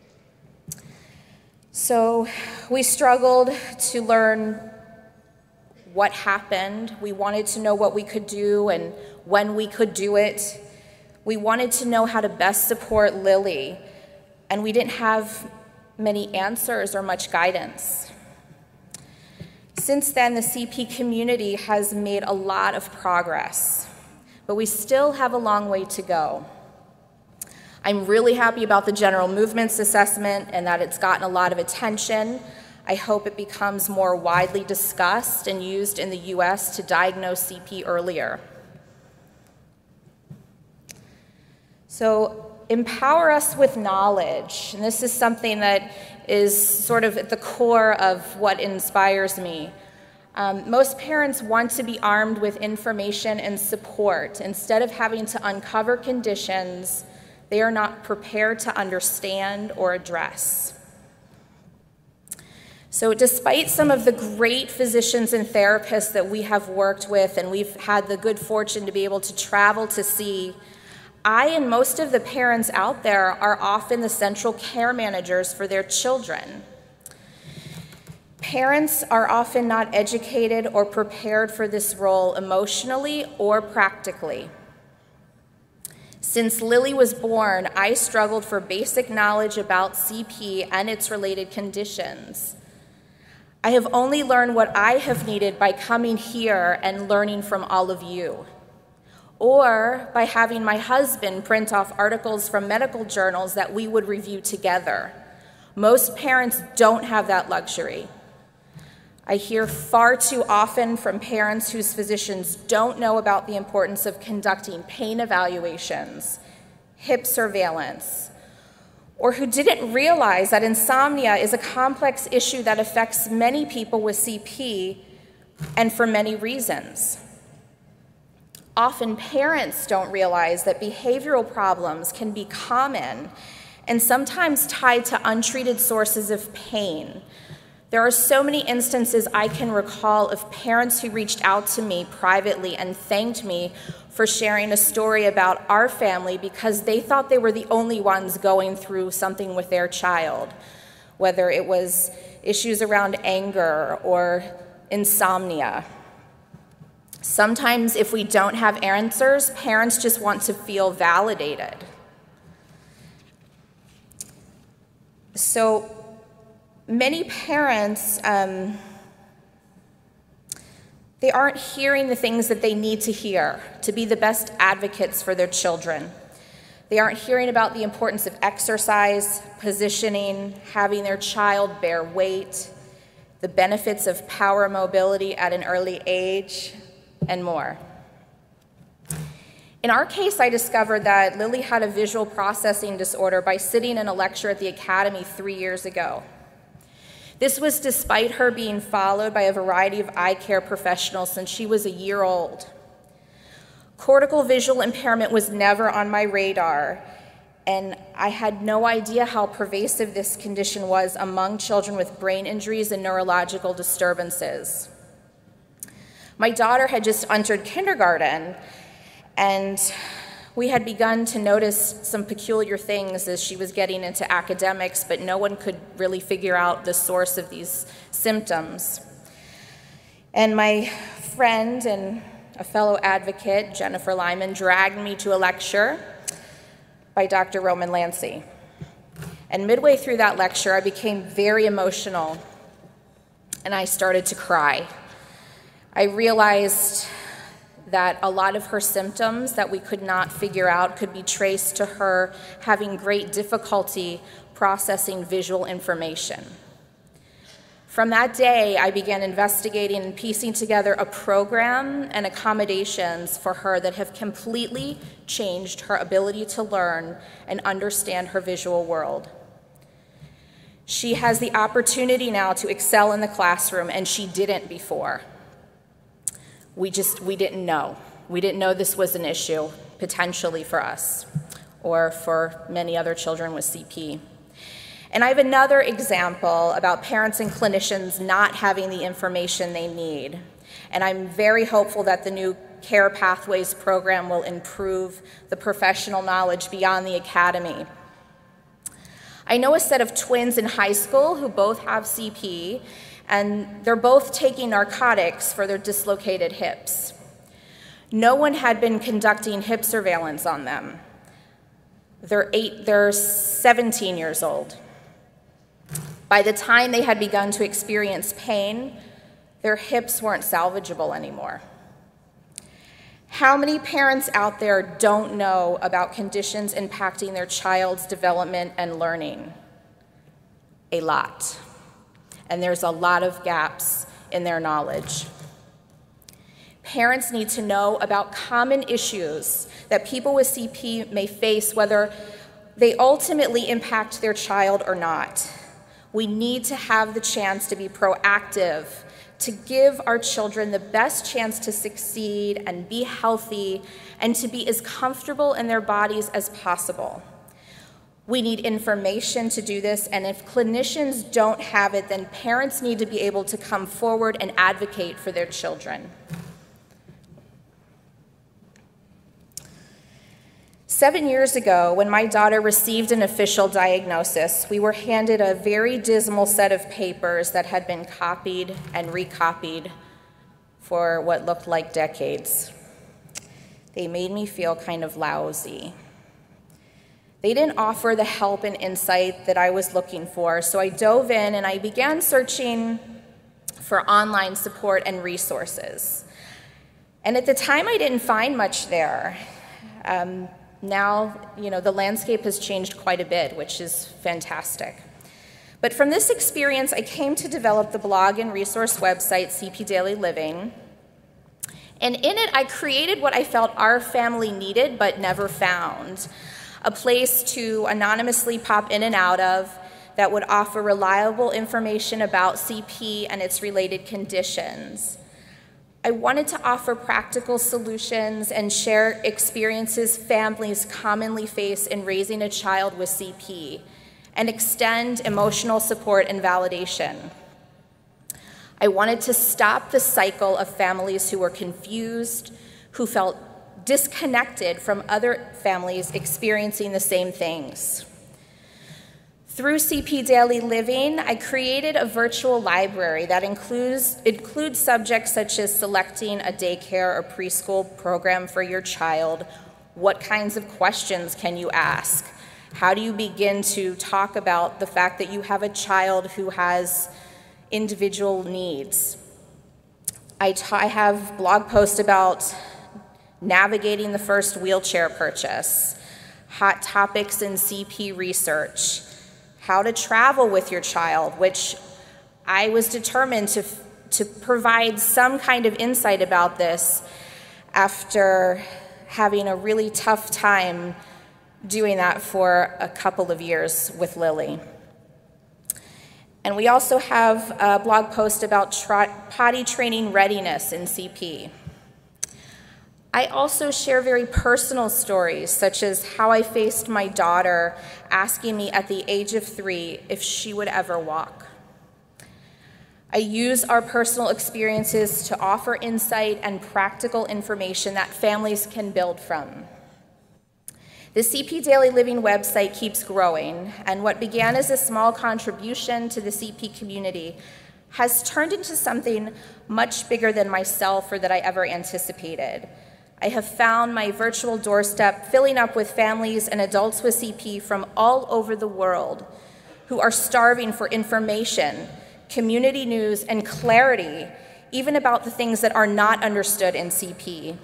So we struggled to learn what happened. We wanted to know what we could do and when we could do it. We wanted to know how to best support Lily, and we didn't have many answers or much guidance. Since then, the CP community has made a lot of progress, but we still have a long way to go. I'm really happy about the general movements assessment and that it's gotten a lot of attention. I hope it becomes more widely discussed and used in the US to diagnose CP earlier. So empower us with knowledge, and this is something that is sort of at the core of what inspires me. Most parents want to be armed with information and support. Instead of having to uncover conditions they are not prepared to understand or address. So despite some of the great physicians and therapists that we have worked with and we've had the good fortune to be able to travel to see, I and most of the parents out there are often the central care managers for their children. Parents are often not educated or prepared for this role emotionally or practically. Since Lily was born, I struggled for basic knowledge about CP and its related conditions. I have only learned what I have needed by coming here and learning from all of you, or by having my husband print off articles from medical journals that we would review together. Most parents don't have that luxury. I hear far too often from parents whose physicians don't know about the importance of conducting pain evaluations, hip surveillance, or who didn't realize that insomnia is a complex issue that affects many people with CP and for many reasons. Often parents don't realize that behavioral problems can be common and sometimes tied to untreated sources of pain. There are so many instances I can recall of parents who reached out to me privately and thanked me for sharing a story about our family because they thought they were the only ones going through something with their child, whether it was issues around anger or insomnia. Sometimes if we don't have answers, parents just want to feel validated. So many parents, they aren't hearing the things that they need to hear to be the best advocates for their children. They aren't hearing about the importance of exercise, positioning, having their child bear weight, the benefits of power mobility at an early age, and more. In our case, I discovered that Lily had a visual processing disorder by sitting in a lecture at the Academy 3 years ago. This was despite her being followed by a variety of eye care professionals since she was a year old. Cortical visual impairment was never on my radar, and I had no idea how pervasive this condition was among children with brain injuries and neurological disturbances. My daughter had just entered kindergarten, and we had begun to notice some peculiar things as she was getting into academics, but no one could really figure out the source of these symptoms. And my friend and a fellow advocate, Jennifer Lyman, dragged me to a lecture by Dr. Roman Lancy. And midway through that lecture, I became very emotional, and I started to cry. I realized that a lot of her symptoms that we could not figure out could be traced to her having great difficulty processing visual information. From that day, I began investigating and piecing together a program and accommodations for her that have completely changed her ability to learn and understand her visual world. She has the opportunity now to excel in the classroom, and she didn't before. We didn't know. We didn't know this was an issue, potentially for us, or for many other children with CP. And I have another example about parents and clinicians not having the information they need. And I'm very hopeful that the new Care Pathways program will improve the professional knowledge beyond the academy. I know a set of twins in high school who both have CP, and they're both taking narcotics for their dislocated hips. No one had been conducting hip surveillance on them. They're 17 years old. By the time they had begun to experience pain, their hips weren't salvageable anymore. How many parents out there don't know about conditions impacting their child's development and learning? A lot. And there's a lot of gaps in their knowledge. Parents need to know about common issues that people with CP may face, whether they ultimately impact their child or not. We need to have the chance to be proactive, to give our children the best chance to succeed and be healthy and to be as comfortable in their bodies as possible. We need information to do this, and if clinicians don't have it, then parents need to be able to come forward and advocate for their children. 7 years ago, when my daughter received an official diagnosis, we were handed a very dismal set of papers that had been copied and recopied for what looked like decades. They made me feel kind of lousy. They didn't offer the help and insight that I was looking for, so I dove in and I began searching for online support and resources. And at the time, I didn't find much there. Now, the landscape has changed quite a bit, which is fantastic. But from this experience, I came to develop the blog and resource website, CP Daily Living. And in it, I created what I felt our family needed but never found. A place to anonymously pop in and out of that would offer reliable information about CP and its related conditions. I wanted to offer practical solutions and share experiences families commonly face in raising a child with CP, and extend emotional support and validation. I wanted to stop the cycle of families who were confused, who felt disconnected from other families experiencing the same things. Through CP Daily Living, I created a virtual library that includes subjects such as selecting a daycare or preschool program for your child. What kinds of questions can you ask? How do you begin to talk about the fact that you have a child who has individual needs? I have blog posts about navigating the first wheelchair purchase, hot topics in CP research, how to travel with your child, which I was determined to provide some kind of insight about this after having a really tough time doing that for a couple of years with Lily. And we also have a blog post about potty training readiness in CP. I also share very personal stories, such as how I faced my daughter asking me at the age of 3 if she would ever walk. I use our personal experiences to offer insight and practical information that families can build from. The CP Daily Living website keeps growing, and what began as a small contribution to the CP community has turned into something much bigger than myself or that I ever anticipated. I have found my virtual doorstep filling up with families and adults with CP from all over the world who are starving for information, community news, and clarity, even about the things that are not understood in CP.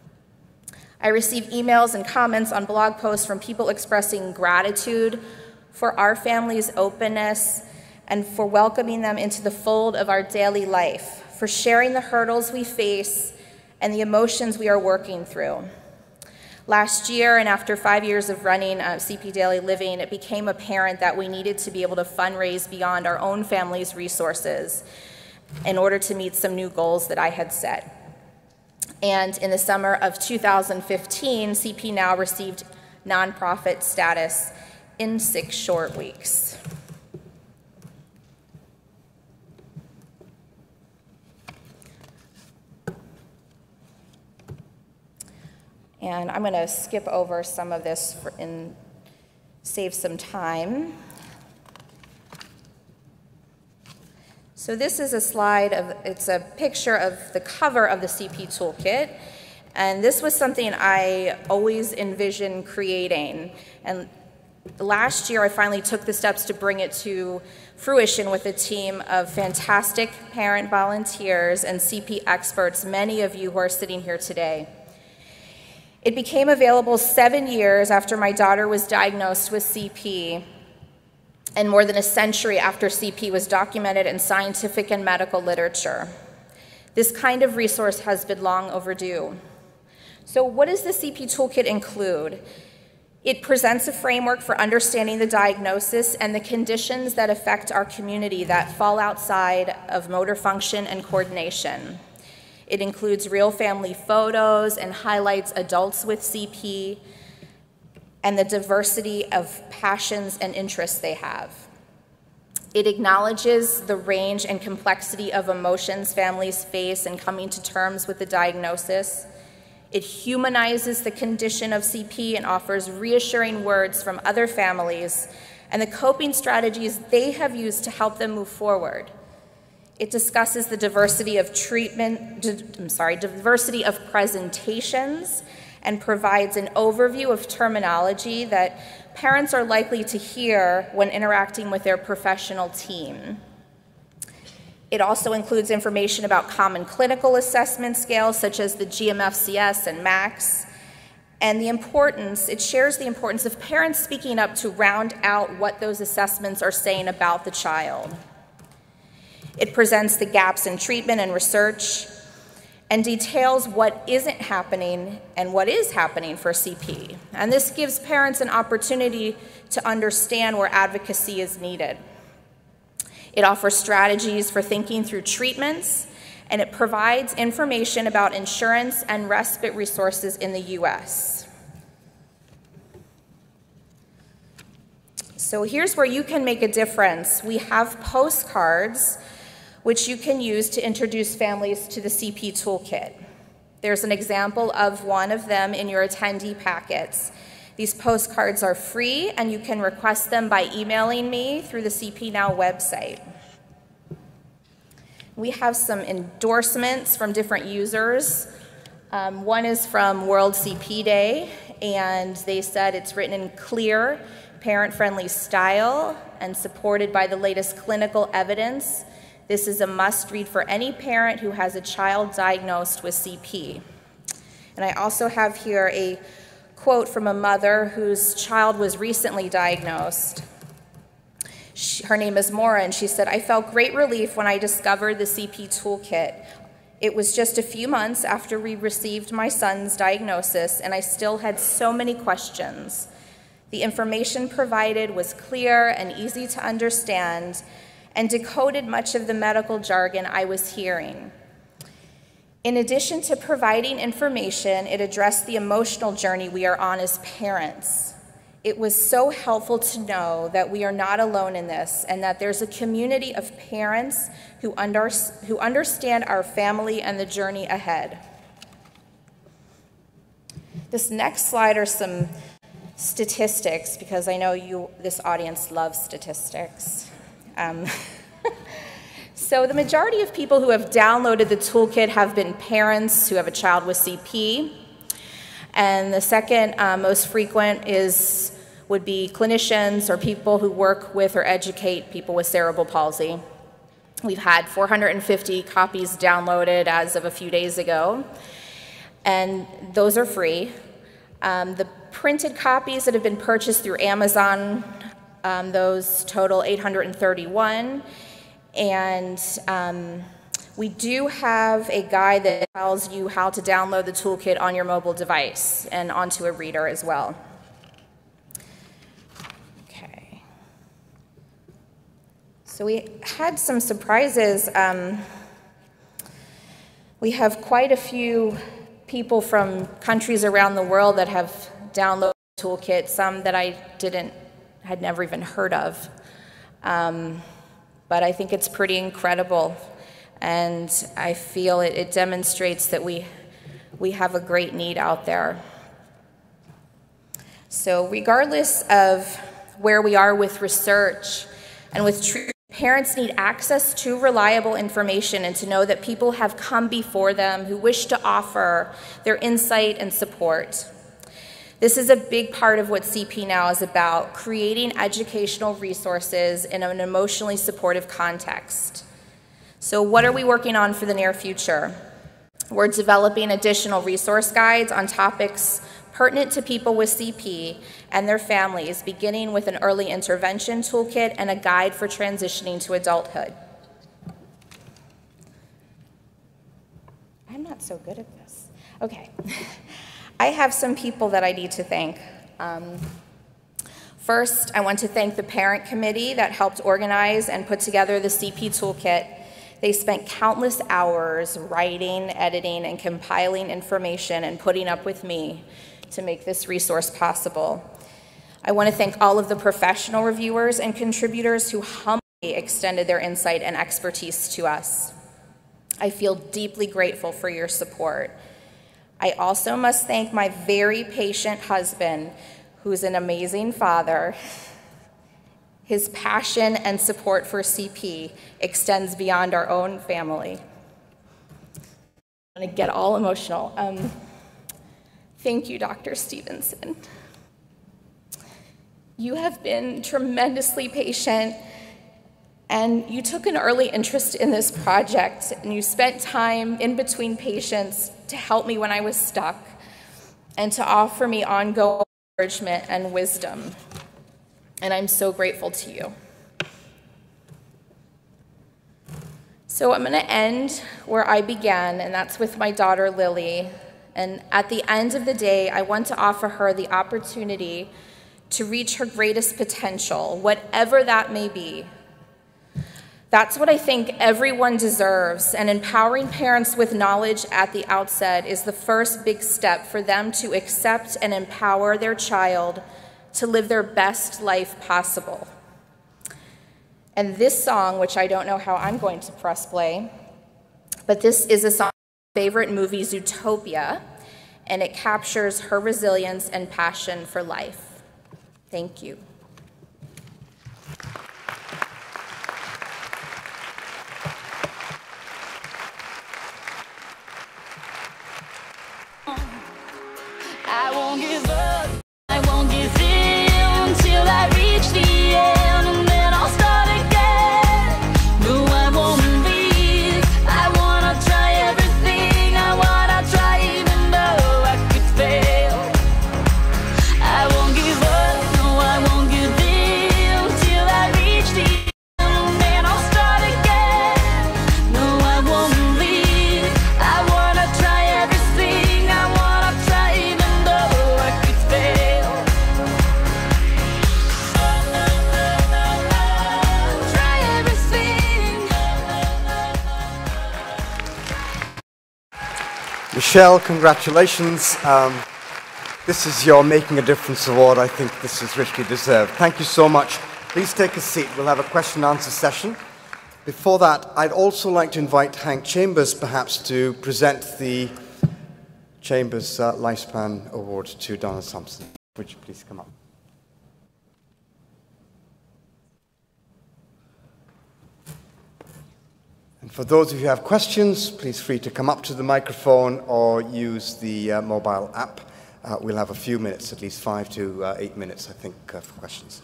I receive emails and comments on blog posts from people expressing gratitude for our family's openness and for welcoming them into the fold of our daily life, for sharing the hurdles we face and the emotions we are working through. Last year, and after 5 years of running CP Daily Living, it became apparent that we needed to be able to fundraise beyond our own family's resources in order to meet some new goals that I had set. And in the summer of 2015, CP Now received nonprofit status in 6 short weeks. And I'm going to skip over some of this and save some time. So this is a slide it's a picture of the cover of the CP Toolkit. And this was something I always envisioned creating. And last year, I finally took the steps to bring it to fruition with a team of fantastic parent volunteers and CP experts, many of you who are sitting here today. It became available 7 years after my daughter was diagnosed with CP, and more than a century after CP was documented in scientific and medical literature. This kind of resource has been long overdue. So what does the CP Toolkit include? It presents a framework for understanding the diagnosis and the conditions that affect our community that fall outside of motor function and coordination. It includes real family photos and highlights adults with CP. and the diversity of passions and interests they have. It acknowledges the range and complexity of emotions families face in coming to terms with the diagnosis. It humanizes the condition of CP and offers reassuring words from other families and the coping strategies they have used to help them move forward. It discusses the diversity of diversity of presentations, and provides an overview of terminology that parents are likely to hear when interacting with their professional team. It also includes information about common clinical assessment scales such as the GMFCS and MACS, and it shares the importance of parents speaking up to round out what those assessments are saying about the child. It presents the gaps in treatment and research, and details what isn't happening and what is happening for CP. And this gives parents an opportunity to understand where advocacy is needed. It offers strategies for thinking through treatments, and it provides information about insurance and respite resources in the US. So here's where you can make a difference. We have postcards which you can use to introduce families to the CP toolkit. There's an example of one of them in your attendee packets. These postcards are free, and you can request them by emailing me through the CP Now website. We have some endorsements from different users. One is from World CP Day, and they said it's written in clear, parent-friendly style and supported by the latest clinical evidence. This is a must-read for any parent who has a child diagnosed with CP. And I also have here a quote from a mother whose child was recently diagnosed. Her name is Maura, and she said, "I felt great relief when I discovered the CP toolkit. It was just a few months after we received my son's diagnosis, and I still had so many questions. The information provided was clear and easy to understand, and decoded much of the medical jargon I was hearing. In addition to providing information, it addressed the emotional journey we are on as parents. It was so helpful to know that we are not alone in this, and that there's a community of parents who understand our family and the journey ahead." This next slide are some statistics, because I know this audience loves statistics. So the majority of people who have downloaded the toolkit have been parents who have a child with CP. And the second most frequent would be clinicians or people who work with or educate people with cerebral palsy. We've had 450 copies downloaded as of a few days ago, and those are free. The printed copies that have been purchased through Amazon, those total 831, and we do have a guide that tells you how to download the toolkit on your mobile device and onto a reader as well. Okay. So we had some surprises. We have quite a few people from countries around the world that have downloaded the toolkit, some that I had never even heard of. But I think it's pretty incredible, and I feel it demonstrates that we have a great need out there. So regardless of where we are with research and with treatment, parents need access to reliable information and to know that people have come before them who wish to offer their insight and support. This is a big part of what CP Now is about, creating educational resources in an emotionally supportive context. So what are we working on for the near future? We're developing additional resource guides on topics pertinent to people with CP and their families, beginning with an early intervention toolkit and a guide for transitioning to adulthood. I'm not so good at this. Okay. I have some people that I need to thank. First, I want to thank the parent committee that helped organize and put together the CP toolkit. They spent countless hours writing, editing, and compiling information and putting up with me to make this resource possible. I want to thank all of the professional reviewers and contributors who humbly extended their insight and expertise to us. I feel deeply grateful for your support. I also must thank my very patient husband, who's an amazing father. His passion and support for CP extends beyond our own family. I'm going to get all emotional. Thank you, Dr. Stevenson. You have been tremendously patient, and you took an early interest in this project, and you spent time in between patients to help me when I was stuck and to offer me ongoing encouragement and wisdom. And I'm so grateful to you. So I'm going to end where I began, and that's with my daughter, Lily. And at the end of the day, I want to offer her the opportunity to reach her greatest potential, whatever that may be. That's what I think everyone deserves, and empowering parents with knowledge at the outset is the first big step for them to accept and empower their child to live their best life possible. And this song, which I don't know how I'm going to press play, but this is a song from my favorite movie, Zootopia, and it captures her resilience and passion for life. Thank you. I won't give up, I won't give in till I reach the end, and then I'll start again. No, I won't leave, I wanna try everything, I wanna try even though I could fail. I won't give up, no, I won't give in till I reach the end, and then I'll start again. No, I won't leave, I wanna try everything, I wanna try even though I could fail. Try everything. Michele, congratulations. This is your Making a Difference award. I think this is richly deserved. Thank you so much. Please take a seat. We'll have a question and answer session. Before that, I'd also like to invite Hank Chambers perhaps to present the Chambers Lifespan Award to Donna Thomson. Would you please come up? And for those of you who have questions, please free to come up to the microphone or use the mobile app. We'll have a few minutes, at least 5 to 8 minutes, I think, for questions.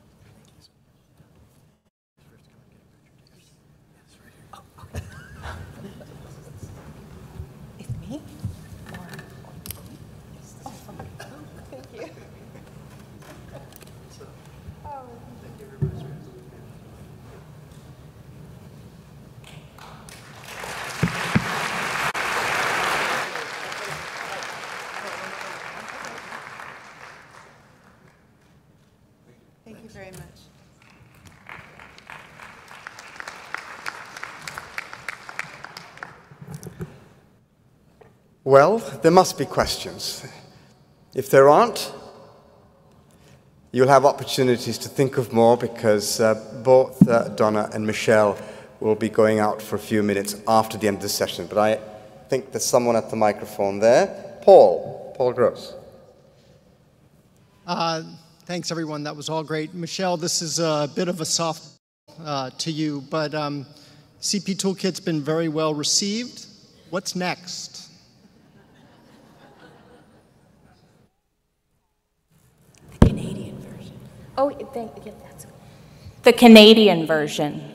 It's me? Thank you. Thank you very much. Well, there must be questions. If there aren't, you'll have opportunities to think of more because both Donna and Michele will be going out for a few minutes after the end of the session. But I think there's someone at the microphone there. Paul Gross. Thanks, everyone. That was all great. Michele, this is a bit of a soft to you, but CP Toolkit's been very well received. What's next? The Canadian version. Oh, yeah, that's the Canadian version.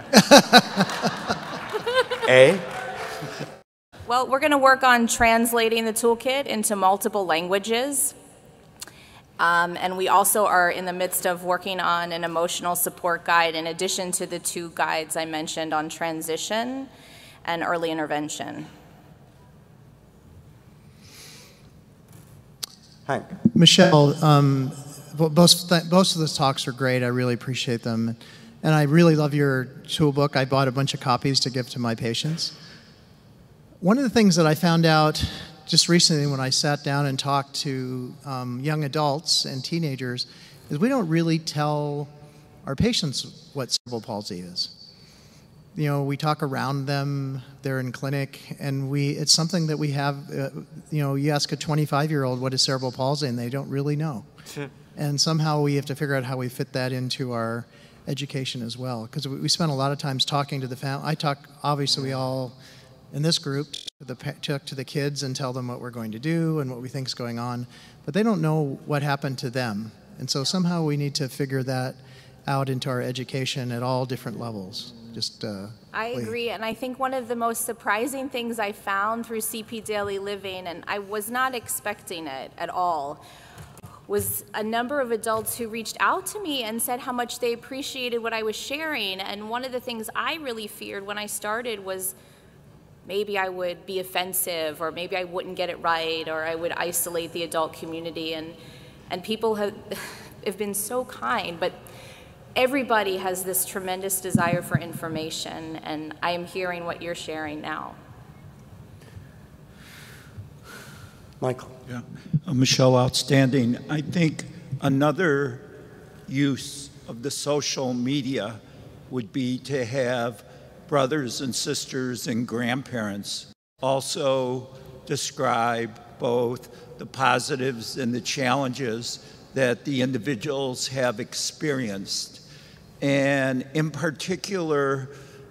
A? Well, we're going to work on translating the toolkit into multiple languages. And we also are in the midst of working on an emotional support guide in addition to the 2 guides I mentioned on transition and early intervention. Hank. Michele, both of those talks are great. I really appreciate them. And I really love your toolbook. I bought a bunch of copies to give to my patients. One of the things that I found out just recently when I sat down and talked to young adults and teenagers, is we don't really tell our patients what cerebral palsy is. You know, we talk around them, they're in clinic, and it's something that we have, you know, you ask a 25-year-old what is cerebral palsy and they don't really know. And somehow we have to figure out how we fit that into our education as well. Because we spend a lot of times talking to the family. Obviously we all, in this group, talk to the kids and tell them what we're going to do and what we think is going on, but they don't know what happened to them. And so somehow we need to figure that out into our education at all different levels. I agree, and I think one of the most surprising things I found through CP Daily Living, and I was not expecting it at all, was a number of adults who reached out to me and said how much they appreciated what I was sharing. And one of the things I really feared when I started was maybe I would be offensive, or maybe I wouldn't get it right, or I would isolate the adult community. And people have been so kind, but everybody has this tremendous desire for information, and I am hearing what you're sharing now. Michael. Yeah. Michele, outstanding. I think another use of the social media would be to have brothers and sisters and grandparents also describe both the positives and the challenges that the individuals have experienced. And in particular,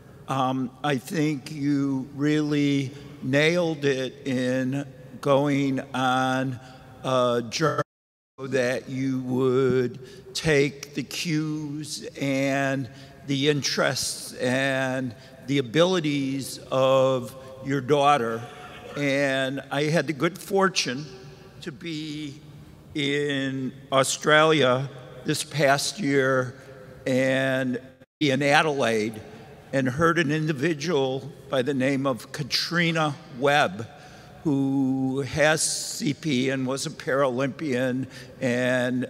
I think you really nailed it in going on a journey that you would take the cues and the interests and the abilities of your daughter. And I had the good fortune to be in Australia this past year and in Adelaide, and heard an individual by the name of Katrina Webb, who has CP and was a Paralympian and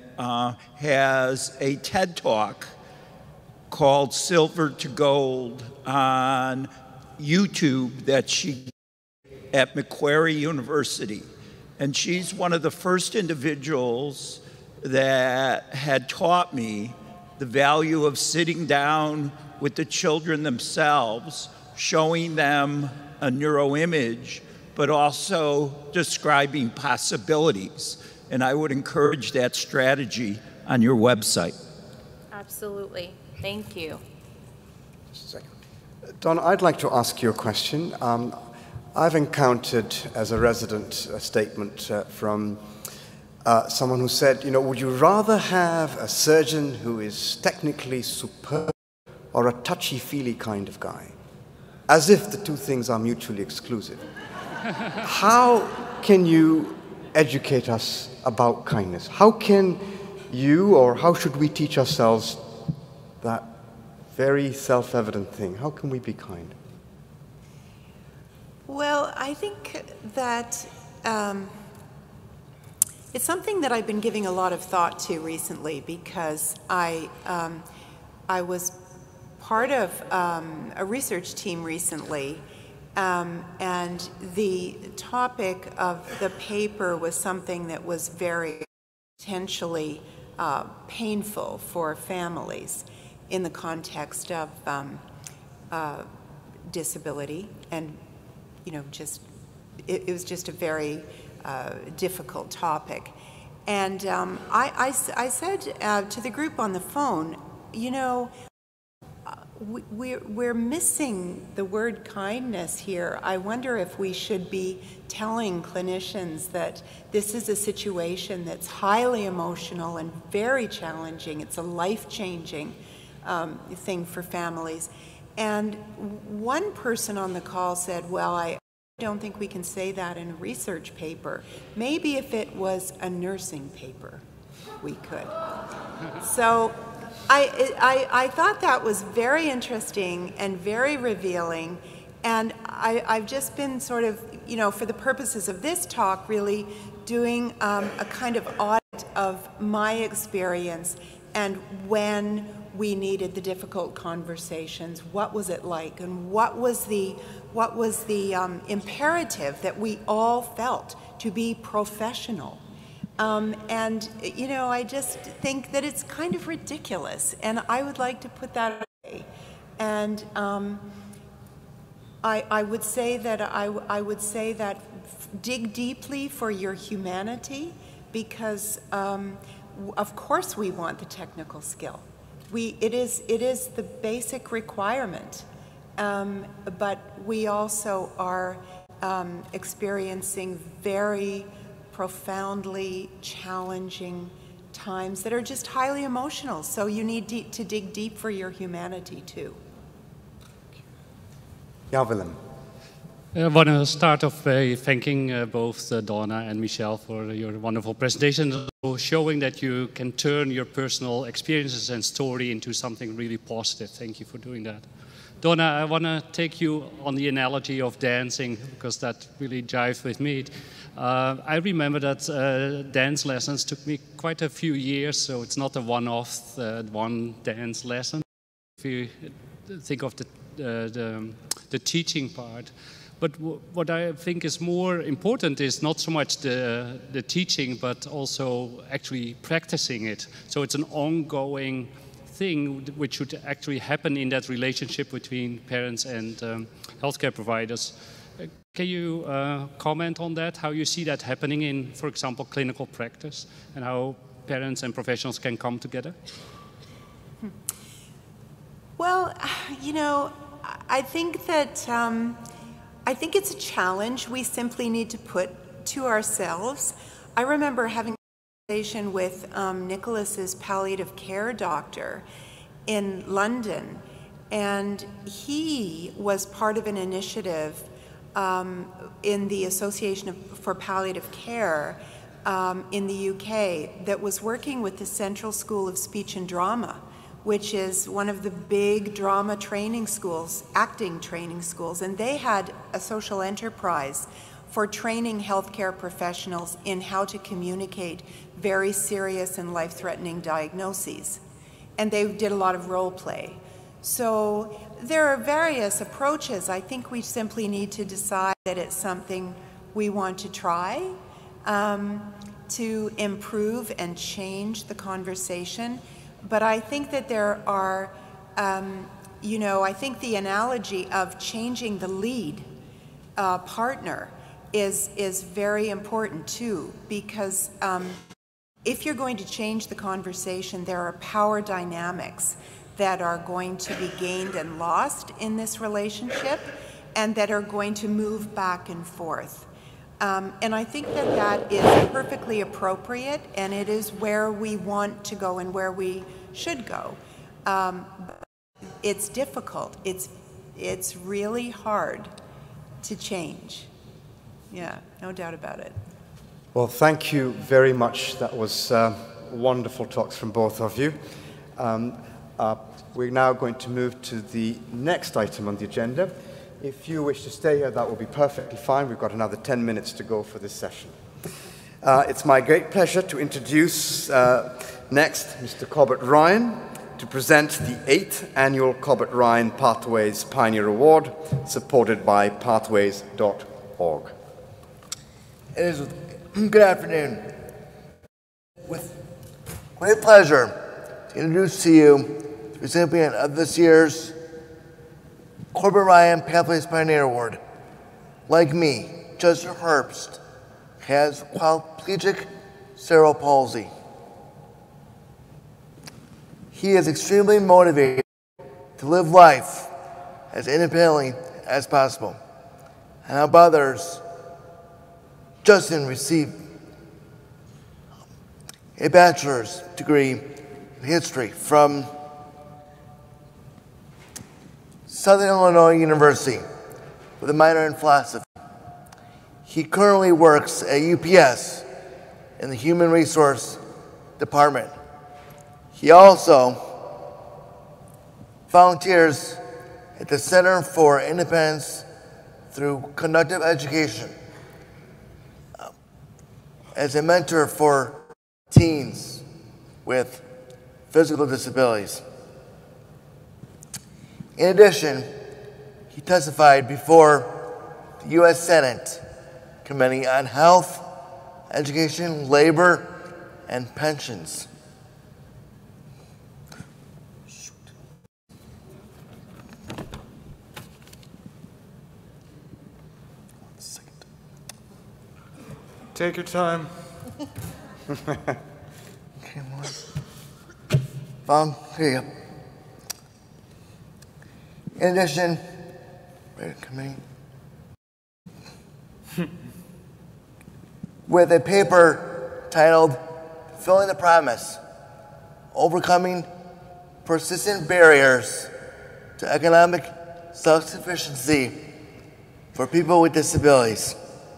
has a TED Talk called Silver to Gold on YouTube that she at Macquarie University. And she's one of the first individuals that had taught me the value of sitting down with the children themselves, showing them a neuroimage, but also describing possibilities. And I would encourage that strategy on your website. Absolutely. Thank you. Just a second. Donna, I'd like to ask you a question. I've encountered, as a resident, a statement from someone who said, you know, would you rather have a surgeon who is technically superb or a touchy-feely kind of guy? As if the two things are mutually exclusive. How can you educate us about kindness? How can you, or how should we teach ourselves that very self-evident thing? How can we be kind? Well, I think that it's something that I've been giving a lot of thought to recently, because I was part of a research team recently, and the topic of the paper was something that was very potentially painful for families in the context of disability, and you know, just it was just a very difficult topic. And I said to the group on the phone, you know, we're missing the word kindness here. I wonder if we should be telling clinicians that this is a situation that's highly emotional and very challenging. It's a life-changing thing for families. And one person on the call said, well, I don't think we can say that in a research paper. Maybe if it was a nursing paper, we could. So I thought that was very interesting and very revealing. And I've just been sort of, you know, for the purposes of this talk, really doing a kind of audit of my experience and when we needed the difficult conversations. What was it like? And what was the imperative that we all felt to be professional? And, you know, I just think that it's kind of ridiculous, and I would like to put that away. And I would say that dig deeply for your humanity, because of course we want the technical skill. It is the basic requirement, but we also are experiencing very profoundly challenging times that are just highly emotional. So you need to dig deep for your humanity too. Ja, Willem. I want to start off by thanking both Donna and Michele for your wonderful presentation, showing that you can turn your personal experiences and story into something really positive. Thank you for doing that. Donna, I want to take you on the analogy of dancing, because that really jives with me. I remember that dance lessons took me quite a few years, so it's not a one-off, one dance lesson. If you think of the teaching part. But what I think is more important is not so much the teaching, but also actually practicing it. So it's an ongoing thing which should actually happen in that relationship between parents and healthcare providers. Can you comment on that, how you see that happening in, for example, clinical practice, and how parents and professionals can come together? Well, you know, I think that I think it's a challenge we simply need to put to ourselves. I remember having a conversation with Nicholas's palliative care doctor in London, and he was part of an initiative in the Association for Palliative Care in the UK that was working with the Central School of Speech and Drama, which is one of the big drama training schools, acting training schools, and they had a social enterprise for training healthcare professionals in how to communicate very serious and life-threatening diagnoses. And they did a lot of role play. So there are various approaches. I think we simply need to decide that it's something we want to try to improve and change the conversation. But I think that there are, you know, I think the analogy of changing the lead partner is very important too, because if you're going to change the conversation, there are power dynamics that are going to be gained and lost in this relationship, and that are going to move back and forth. And I think that that is perfectly appropriate, and it is where we want to go and where we should go. It's difficult. It's really hard to change. Yeah, no doubt about it. Well, thank you very much. That was wonderful talks from both of you. We're now going to move to the next item on the agenda. If you wish to stay here, that will be perfectly fine. We've got another 10 minutes to go for this session. It's my great pleasure to introduce next Mr. Corbett Ryan to present the 8th Annual Corbett Ryan Pathways Pioneer Award, supported by pathways.org. It is good afternoon. With great pleasure to introduce to you the recipient of this year's Corbett Ryan Pathways Pioneer Award. Like me, Judge Herbst has quadriplegic cerebral palsy. He is extremely motivated to live life as independently as possible and help others. Justin received a bachelor's degree in history from Southern Illinois University with a minor in philosophy. He currently works at UPS in the Human Resource Department. He also volunteers at the Center for Independence through Conductive Education as a mentor for teens with physical disabilities. In addition, he testified before the U.S. Senate Committee on Health, Education, Labor, and Pensions. Take your time. Okay, here you go. In addition, with a paper titled Fulfilling the Promise, Overcoming Persistent Barriers to Economic Self-Sufficiency for People with Disabilities.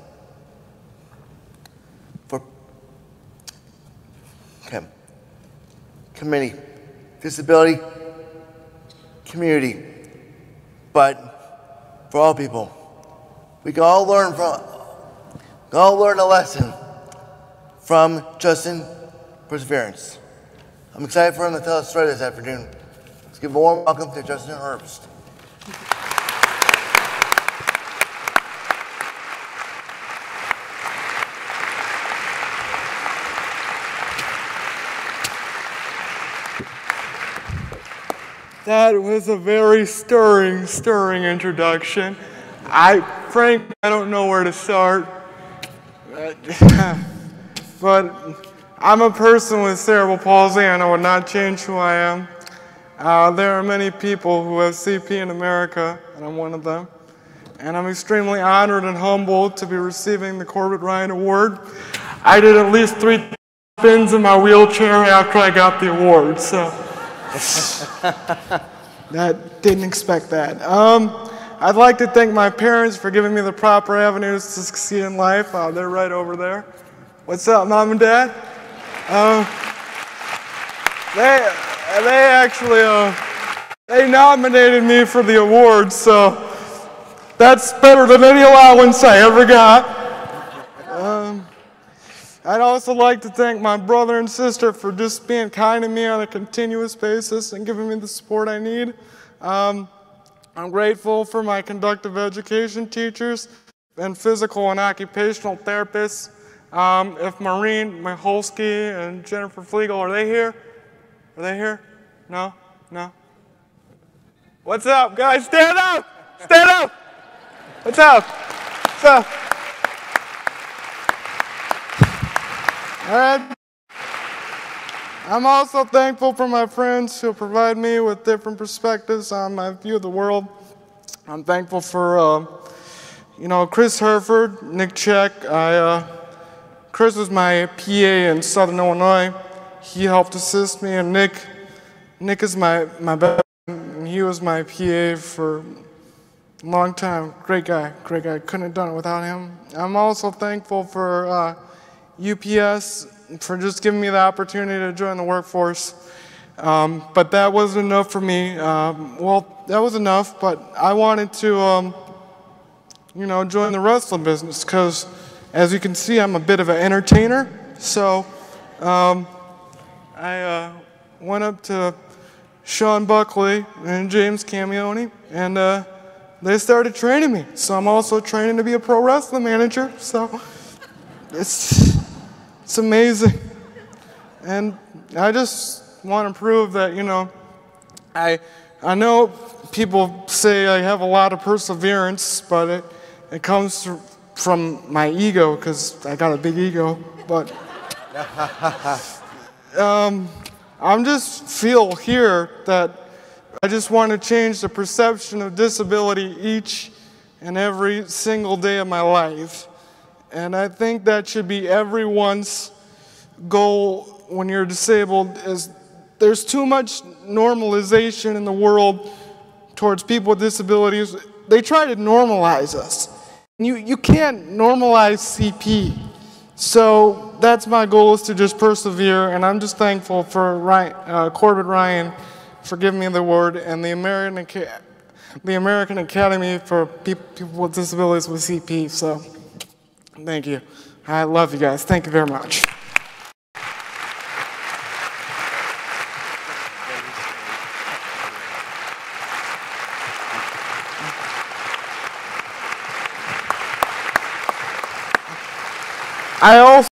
Committee, disability, community, but for all people. We can all learn a lesson from Justin Perseverance. I'm excited for him to tell us a story this afternoon. Let's give a warm welcome to Justin Herbst. That was a very stirring introduction. Frankly, I don't know where to start. But I'm a person with cerebral palsy, and I would not change who I am. There are many people who have CP in America, and I'm one of them. And I'm extremely honored and humbled to be receiving the Corbett Ryan Award. I did at least 3 spins in my wheelchair after I got the award, so. That didn't expect that. I'd like to thank my parents for giving me the proper avenues to succeed in life. They're right over there. What's up, Mom and Dad? They actually they nominated me for the award, so that's better than any allowance I ever got. I'd also like to thank my brother and sister for just being kind to me on a continuous basis and giving me the support I need. I'm grateful for my conductive education teachers and physical and occupational therapists. If Maureen Michalski and Jennifer Flegel, are they here? Are they here? No? No? What's up, guys? Stand up! Stand up! What's up? What's up? All right. I'm also thankful for my friends who provide me with different perspectives on my view of the world. I'm thankful for, Chris Herford, Nick Check. Chris was my PA in Southern Illinois. He helped assist me, and Nick is my best friend. He was my PA for a long time. Great guy. Couldn't have done it without him. I'm also thankful for UPS for just giving me the opportunity to join the workforce. But that wasn't enough for me. Well, that was enough, but I wanted to, join the wrestling business because, as you can see, I'm a bit of an entertainer. So I went up to Sean Buckley and James Camione, and they started training me. So I'm also training to be a pro wrestling manager. So it's amazing. And I just want to prove that, I know people say I have a lot of perseverance, but it comes from my ego, because I got a big ego. But I'm just feel here that I just want to change the perception of disability each and every single day of my life. And I think that should be everyone's goal when you're disabled. Is there's too much normalization in the world towards people with disabilities. They try to normalize us. You can't normalize CP. So that's my goal, is to just persevere, and I'm just thankful for Corbett Ryan for giving me the award, and the American Academy for people with disabilities with CP. So thank you. I love you guys. Thank you very much. I also